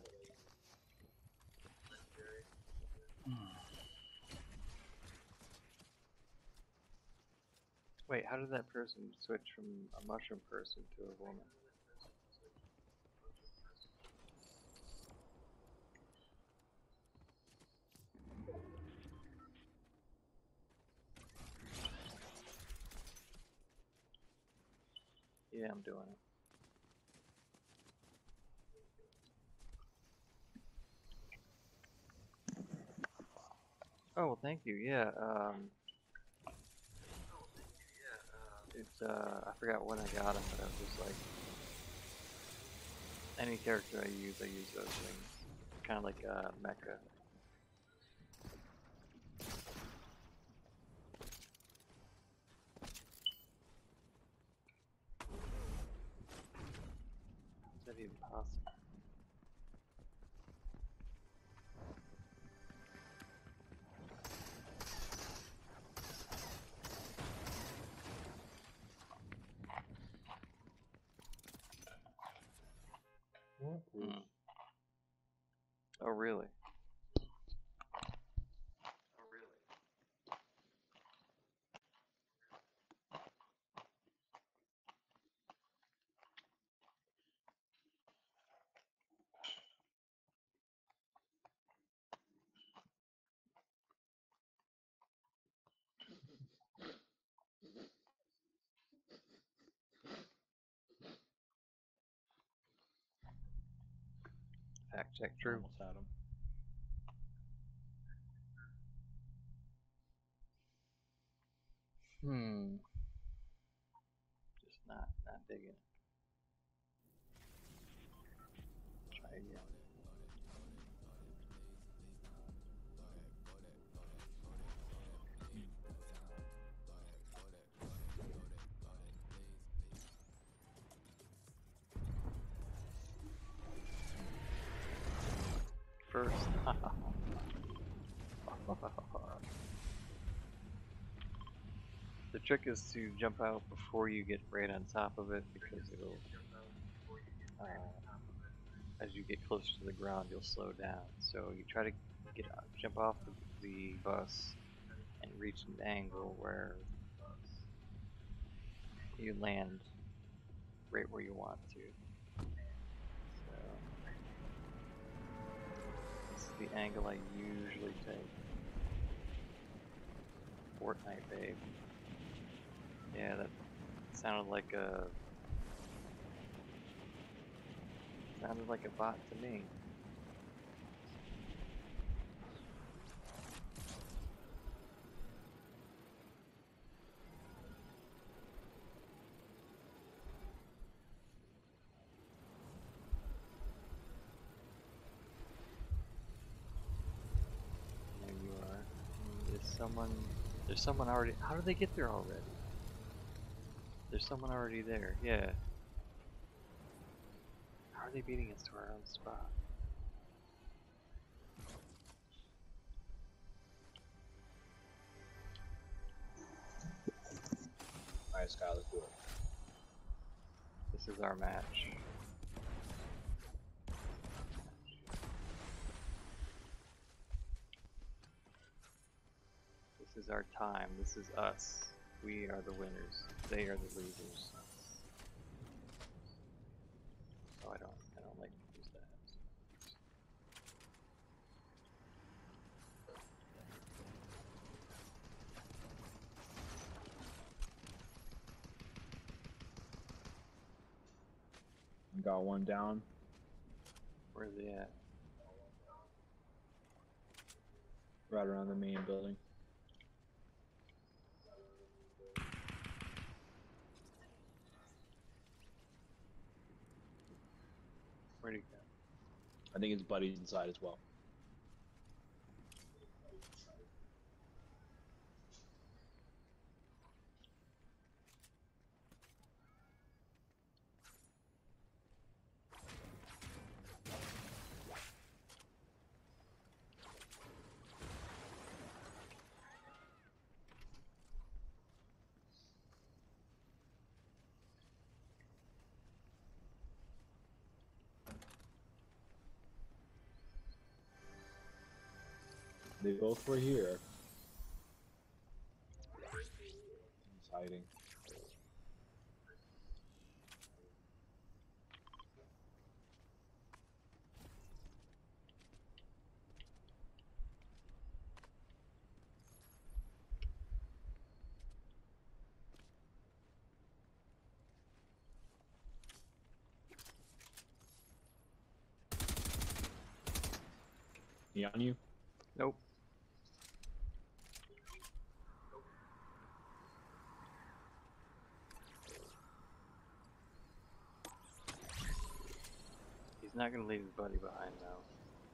Speaker 2: Wait, how did that person switch from a mushroom person to a woman? Yeah, I'm doing it. Oh, well, thank you. Yeah, um... It's, uh, I forgot when I got him, but I was just like... Any character I use, I use those things. Kind of like, uh, Mecha. Is that even possible? Hmm. Oh, really? Oh, really? Fact check true.
Speaker 6: Almost had him.
Speaker 2: Hmm. Just not, not digging it. Try again. First. The trick is to jump out before you get right on top of it, because it'll, uh, as you get closer to the ground, you'll slow down. So you try to get uh, jump off the, the bus and reach an angle where you land right where you want to. So this is the angle I usually take. Fortnite, babe. Yeah, that sounded like a sounded like a bot to me. There you are. There's someone. There's someone already. How did they get there already? There's someone already there. Yeah. How are they beating us to our own spot?
Speaker 6: Alright, Sky, let's do it.
Speaker 2: This is our match. This is our time. This is us. We are the winners. They are the losers. Oh, I don't. I don't like to use that.
Speaker 6: Got one down.
Speaker 2: Where's he at?
Speaker 6: Right around the main building.
Speaker 2: Where'd he go?
Speaker 6: I think his buddy's inside as well. They both were here. He's hiding. He on you?
Speaker 2: Nope. He's not gonna leave his buddy behind though.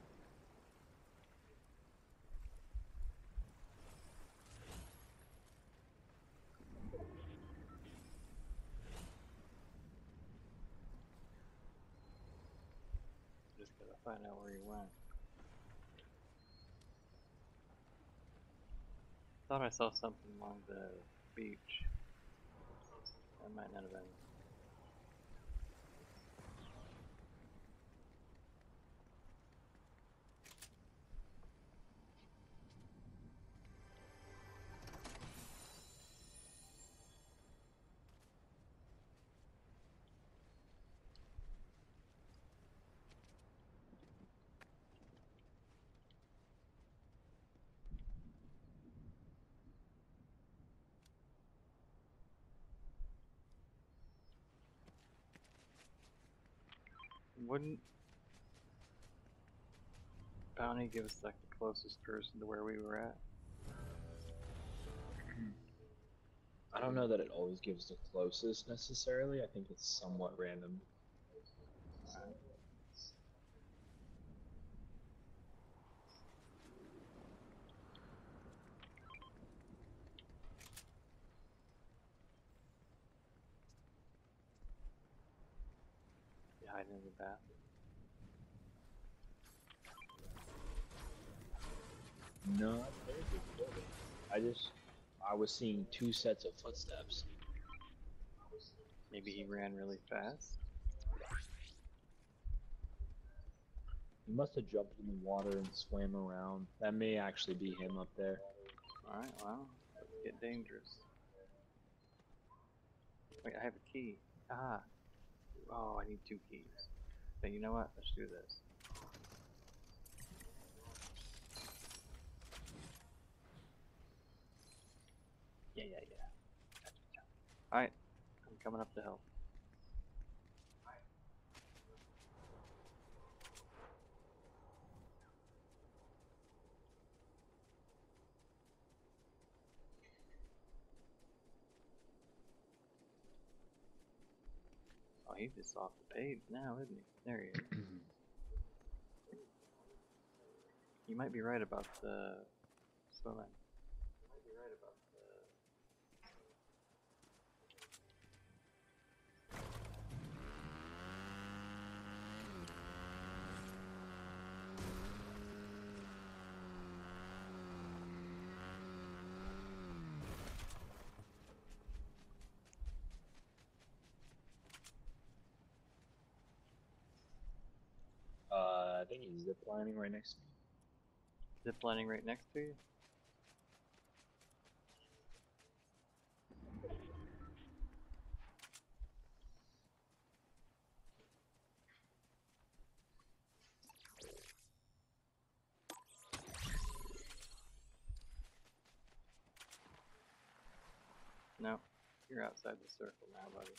Speaker 2: Just gotta find out where he went. Thought I saw something along the beach. That might not have been. Wouldn't Bounty give us like the closest person to where we were at?
Speaker 6: I don't know that it always gives the closest necessarily. I think it's somewhat random.
Speaker 2: Alright. You hiding in the bathroom?
Speaker 6: No, I played this building. I just, I was seeing two sets of footsteps.
Speaker 2: Maybe he ran really fast?
Speaker 6: He must have jumped in the water and swam around. That may actually be him up there.
Speaker 2: Alright, well, let's get dangerous. Wait, I have a key. Ah. Oh, I need two keys. But you know what? Let's do this. Yeah, yeah, yeah. Alright, I'm coming up to help. Oh, he's just off the page now, isn't he? There he is. You might be right about the swimming. You might be right about the...
Speaker 6: Uh, I think he's ziplining right next to me.
Speaker 2: Zip lining right next to you? No, you're outside the circle now, buddy.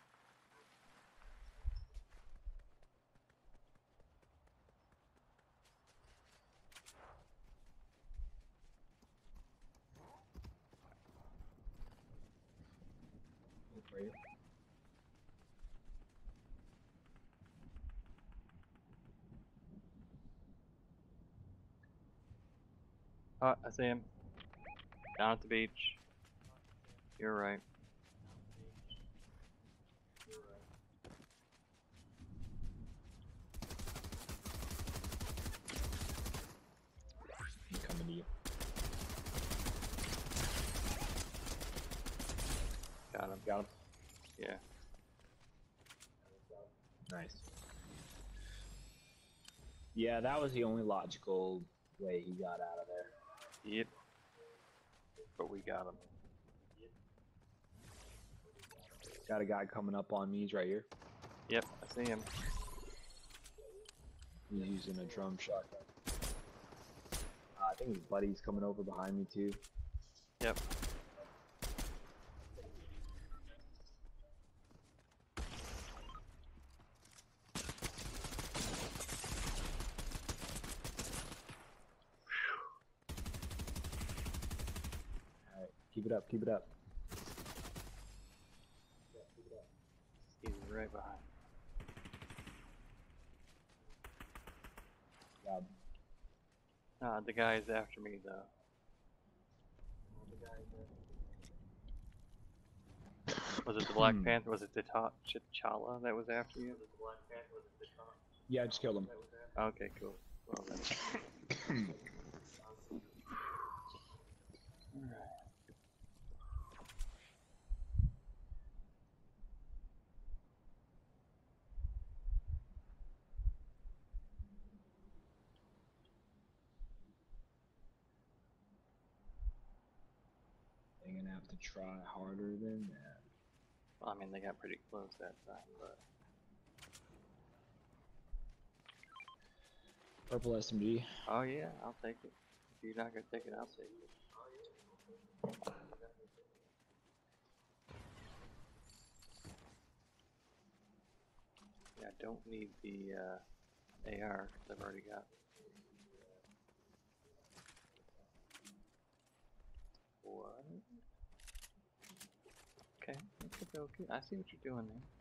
Speaker 6: Look for you.
Speaker 2: Oh, I see him. Down at the beach. You're right.
Speaker 6: I'm coming to you.
Speaker 2: Got him.
Speaker 6: Got him.
Speaker 2: Yeah.
Speaker 6: Nice. Yeah, that was the only logical way he got out of there.
Speaker 2: Yep. But we got him.
Speaker 6: Got a guy coming up on me. He's right here.
Speaker 2: Yep, I see him.
Speaker 6: He's using a drum shotgun. Uh, I think his buddy's coming over behind me too.
Speaker 2: Yep.
Speaker 6: Alright, keep it up, keep it up.
Speaker 2: He's right behind.
Speaker 6: Job.
Speaker 2: Uh, the guy's after me, though. Was it the Black
Speaker 6: Hmm.
Speaker 2: Panther? Was it the Ta- T'Challa that was after you?
Speaker 6: Yeah, I just killed him.
Speaker 2: Okay, cool. Well then. Alright.
Speaker 6: They're gonna have to try harder than that.
Speaker 2: Well, I mean, they got pretty close that time, but...
Speaker 6: Purple S M G.
Speaker 2: Oh yeah, I'll take it. If you're not gonna take it, I'll take it. Yeah, I don't need the uh, A R because I've already got. What? Okay, okay, okay. I see what you're doing there.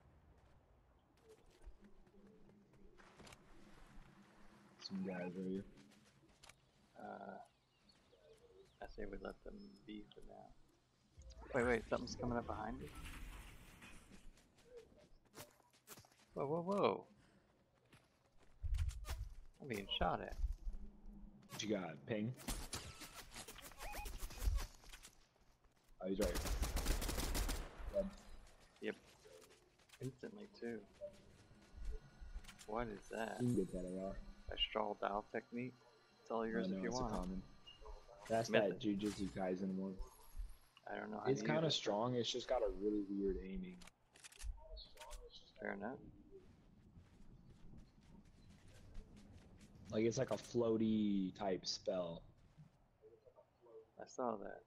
Speaker 6: Some guys over here.
Speaker 2: Uh, I say we let them be for now. Wait, wait, something's coming up behind you. Whoa, whoa, whoa! I'm being shot at.
Speaker 6: What you got? Ping? Oh, he's right here. Dead.
Speaker 2: Yep. Instantly too. What is that?
Speaker 6: You can get that A R.
Speaker 2: A straw dial technique? It's all yours
Speaker 6: I know,
Speaker 2: if you
Speaker 6: it's
Speaker 2: want.
Speaker 6: a common. That's
Speaker 2: Mythic.
Speaker 6: that Jujutsu Kaisen one.
Speaker 2: I don't know how
Speaker 6: It's
Speaker 2: to
Speaker 6: kind of
Speaker 2: use it.
Speaker 6: strong. It's just got a really weird aiming.
Speaker 2: Fair enough.
Speaker 6: Like it's like a floaty type spell.
Speaker 2: I saw that.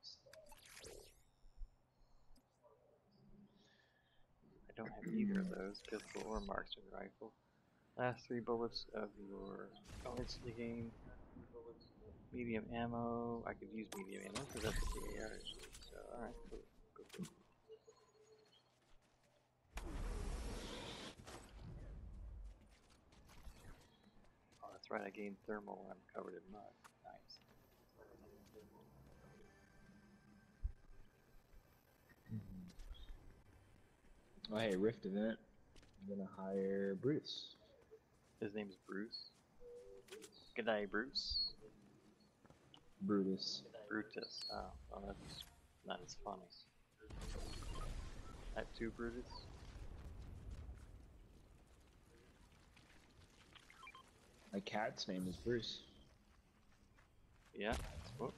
Speaker 2: I don't have either of those, pistol or marksman rifle. Last three bullets of your oh, instantly gain medium ammo. I could use medium ammo because that's what the A R is. So alright, cool. Go for it. Oh, that's right, I gained thermal when I'm covered in mud. Nice.
Speaker 6: Oh hey, Rift event. I'm gonna hire Bruce.
Speaker 2: His name's Bruce. G'day, Bruce.
Speaker 6: Brutus.
Speaker 2: Brutus. Oh, well, that's not as funny. Type two Brutus.
Speaker 6: My cat's name is Bruce.
Speaker 2: Yeah. Whoop.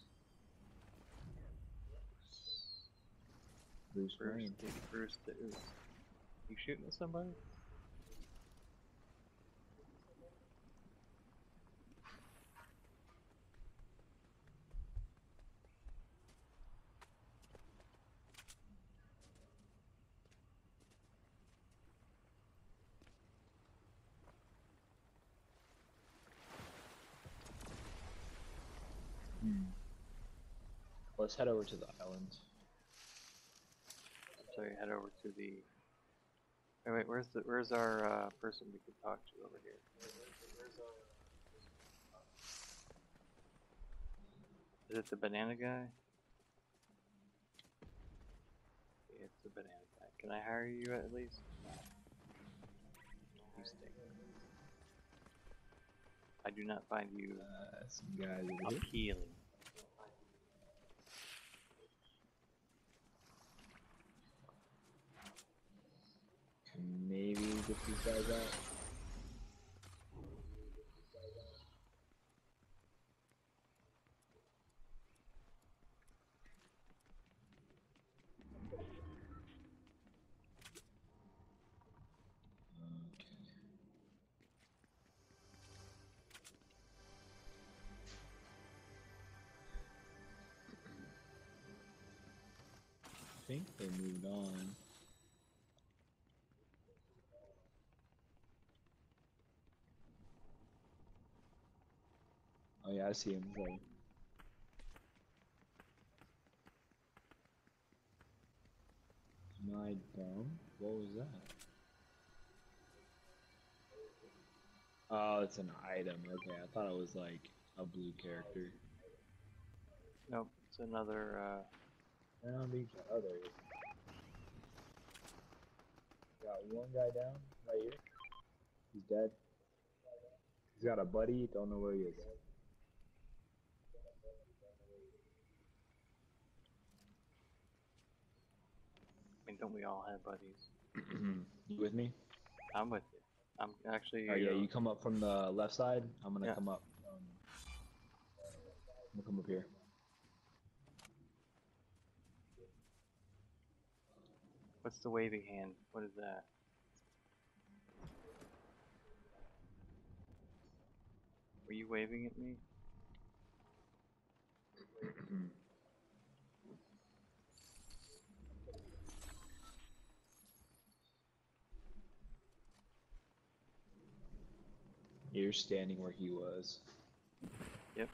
Speaker 6: Bruce
Speaker 2: Bruce.
Speaker 6: Wayne.
Speaker 2: Bruce the Ooze. You shooting at somebody?
Speaker 6: Hmm. Let's head over to the island.
Speaker 2: So you head over to the. Wait, wait. Where's the? Where's our uh, person we could talk to over here? Is it the banana guy? Yeah, it's the banana guy. Can I hire you at least? No. You stink. I do not find you
Speaker 6: Uh, some guys over here.
Speaker 2: appealing.
Speaker 6: Can maybe get these guys out. I think they moved on. Oh yeah, I see him. He's like, am I dumb? What was that? Oh, it's an item. Okay, I thought it was like a blue character.
Speaker 2: Nope, it's another. Uh,
Speaker 6: Found each other. Got one guy down right here. He's dead. He's got a buddy. Don't know where he is.
Speaker 2: I mean, don't we all have buddies?
Speaker 6: You with me?
Speaker 2: I'm with you. I'm actually.
Speaker 6: Oh yeah,
Speaker 2: uh,
Speaker 6: you come up from the left side. I'm gonna
Speaker 2: Yeah.
Speaker 6: come up. Um, I'm gonna come up here.
Speaker 2: What's the waving hand? What is that? Were you waving at me?
Speaker 6: You're standing where he was.
Speaker 2: Yep.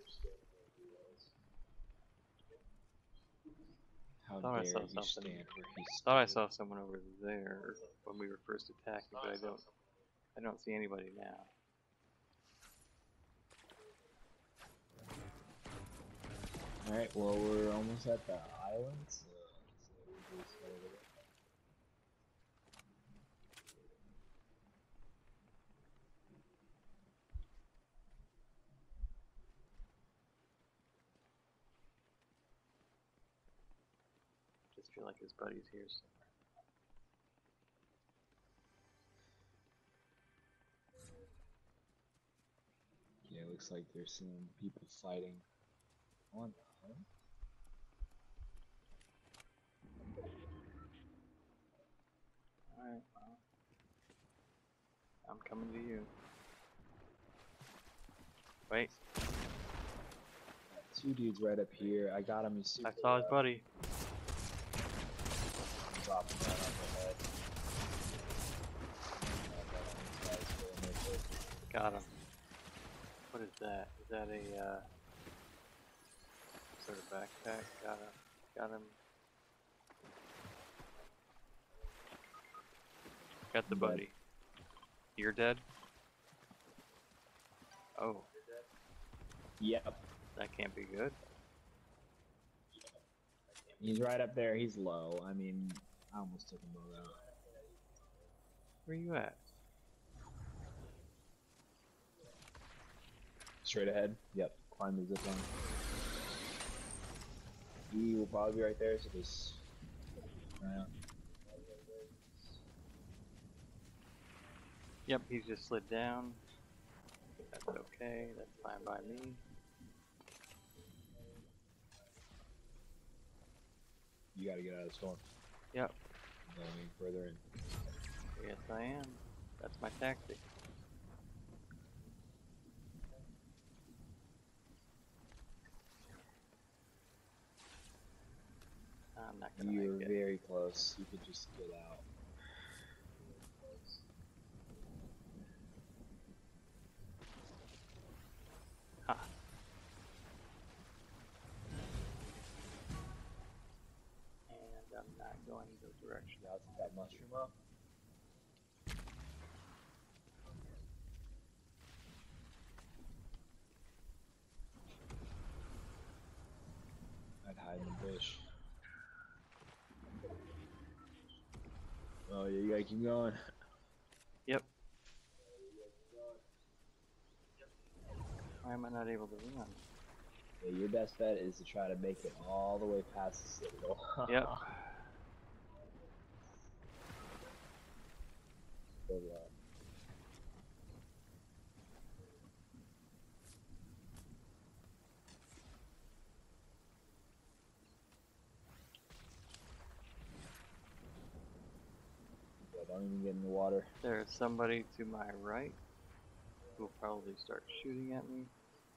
Speaker 6: How
Speaker 2: Thought I
Speaker 6: dare
Speaker 2: saw
Speaker 6: you
Speaker 2: something.
Speaker 6: stand where he stood?
Speaker 2: Thought I saw someone over there when we were first attacking, but I don't. I don't see anybody now.
Speaker 6: Alright, well we're almost at the island, so, so we'll just head over there.
Speaker 2: Just feel like his buddy's here somewhere.
Speaker 6: Yeah, it looks like there's some people fighting on the island.
Speaker 2: Alright, well. I'm coming to you. Wait,
Speaker 6: Two dudes right up here. I got him. He's super
Speaker 2: I saw his
Speaker 6: low.
Speaker 2: buddy.
Speaker 6: Drop him right on the head.
Speaker 2: Got him. What is that? Is that a uh, sort of backpack? Got him. Got him. Got the
Speaker 6: I'm dead.
Speaker 2: buddy. You're dead? Oh,
Speaker 6: Yep.
Speaker 2: that can't be good.
Speaker 6: He's right up there. He's low. I mean, I almost took him both out.
Speaker 2: Where you at?
Speaker 6: Straight ahead. Yep. Climb the zip line. He will probably be right there, so just. Uh,
Speaker 2: Yep, he's just slid down. That's okay. That's fine by me.
Speaker 6: you gotta get out of the storm.
Speaker 2: Yep.
Speaker 6: Going further in.
Speaker 2: Yes, I am. That's my tactic. I'm not gonna
Speaker 6: You're
Speaker 2: make it.
Speaker 6: very close. You could just get out.
Speaker 2: Ha. And I'm not going the direction.
Speaker 6: Yeah, I'll take that mushroom up. I'd hide in the bush. Oh yeah, you gotta keep going.
Speaker 2: Yep. Why am I not able to run?
Speaker 6: Yeah, your best bet is to try to make it all the way past the citadel.
Speaker 2: Yep.
Speaker 6: Good luck. Yeah, don't even get in the water.
Speaker 2: There's somebody to my right who will probably start shooting at me.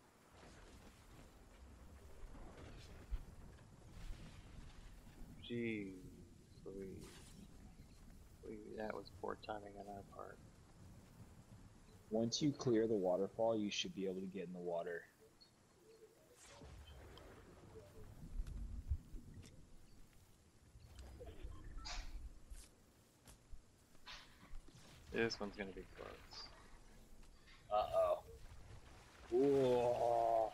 Speaker 2: Jeez, Louise. Louise, that was poor timing on our part.
Speaker 6: Once you clear the waterfall, you should be able to get in the water.
Speaker 2: This one's gonna be close.
Speaker 6: Uh-oh. Whoa.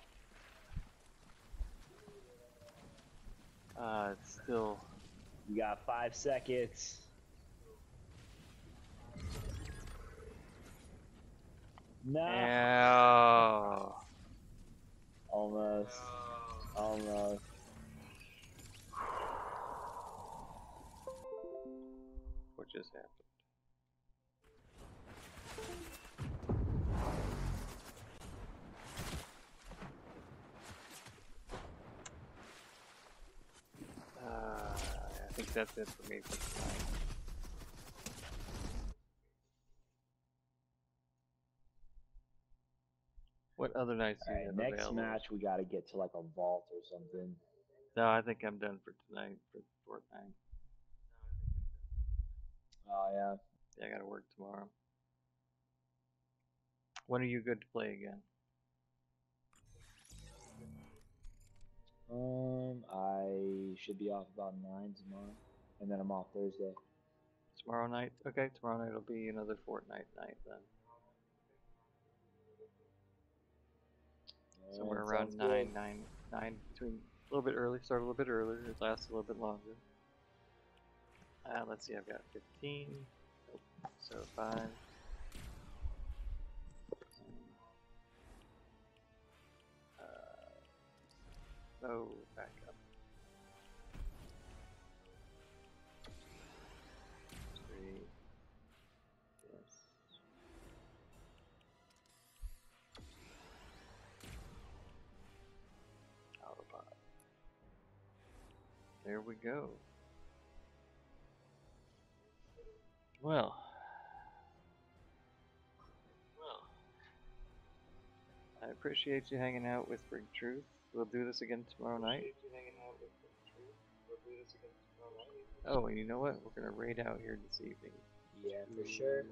Speaker 2: Uh, it's still.
Speaker 6: You got five seconds. No.
Speaker 2: Ow.
Speaker 6: Almost. Almost.
Speaker 2: What just happened? Uh, I think that's it for me for tonight. What other nights do you
Speaker 6: Alright,
Speaker 2: have
Speaker 6: next
Speaker 2: available?
Speaker 6: match we gotta get to like a vault or something.
Speaker 2: No, I think I'm done for tonight for Fortnite.
Speaker 6: Oh yeah.
Speaker 2: Yeah, I gotta work tomorrow. When are you good to play again?
Speaker 6: Um, I should be off about nine tomorrow, and then I'm off Thursday.
Speaker 2: Tomorrow night? Okay, tomorrow night will be another Fortnite night then. Somewhere
Speaker 6: Alright,
Speaker 2: around
Speaker 6: sounds
Speaker 2: nine,
Speaker 6: good.
Speaker 2: nine, nine, between a little bit early, start a little bit earlier, it lasts a little bit longer. Uh, let's see, I've got fifteen, nope. So five. Uh, oh, back up. Three. Yes. Autobot. There we go. Well, I appreciate you hanging out with Whispering Truth. We'll do this again tomorrow night. Oh, and you know what? We're gonna raid out here this evening.
Speaker 6: Yeah, for sure.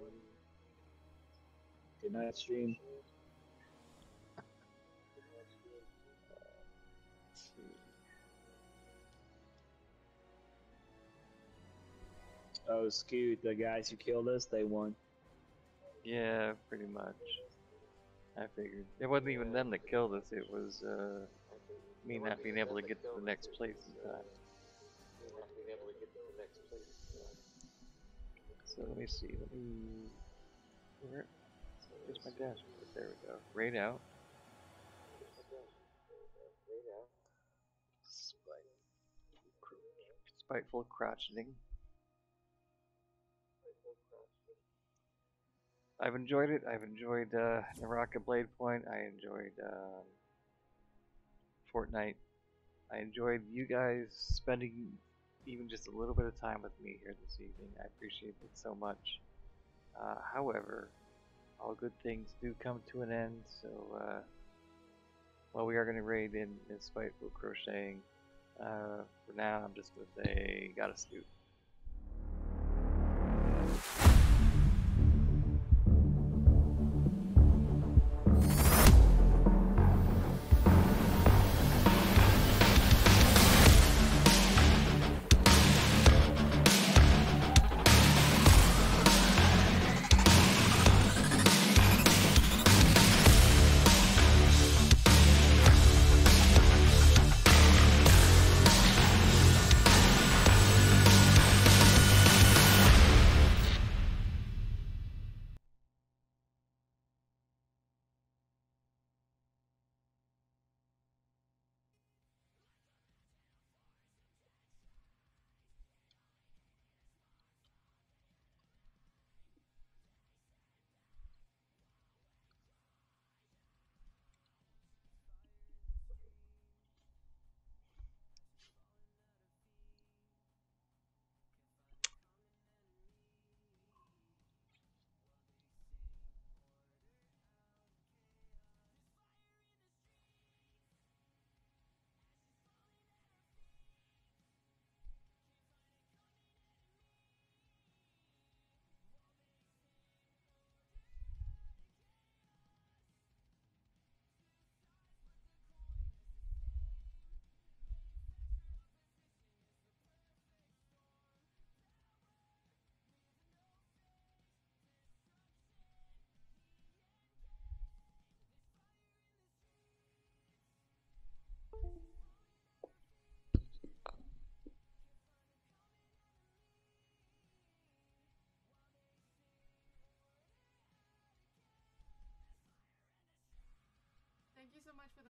Speaker 6: Good night, stream.
Speaker 2: Let's see.
Speaker 6: Oh, Scoot, the guys who killed us, they won.
Speaker 2: Yeah, pretty much. I figured. It wasn't even them that killed us, it was uh, me not being able to get to the next place in time. So let me see, let me... Where? Where's my dashboard? There we go. Raid out. Spiteful crotcheting. I've enjoyed it. I've enjoyed uh, Naraka Bladepoint. I enjoyed um, Fortnite. I enjoyed you guys spending even just a little bit of time with me here this evening. I appreciate it so much. Uh, however, all good things do come to an end, so uh, while we are going to raid in, in Spiteful Crocheting, uh, for now I'm just going to say, gotta scoot.
Speaker 8: Thank you so much for the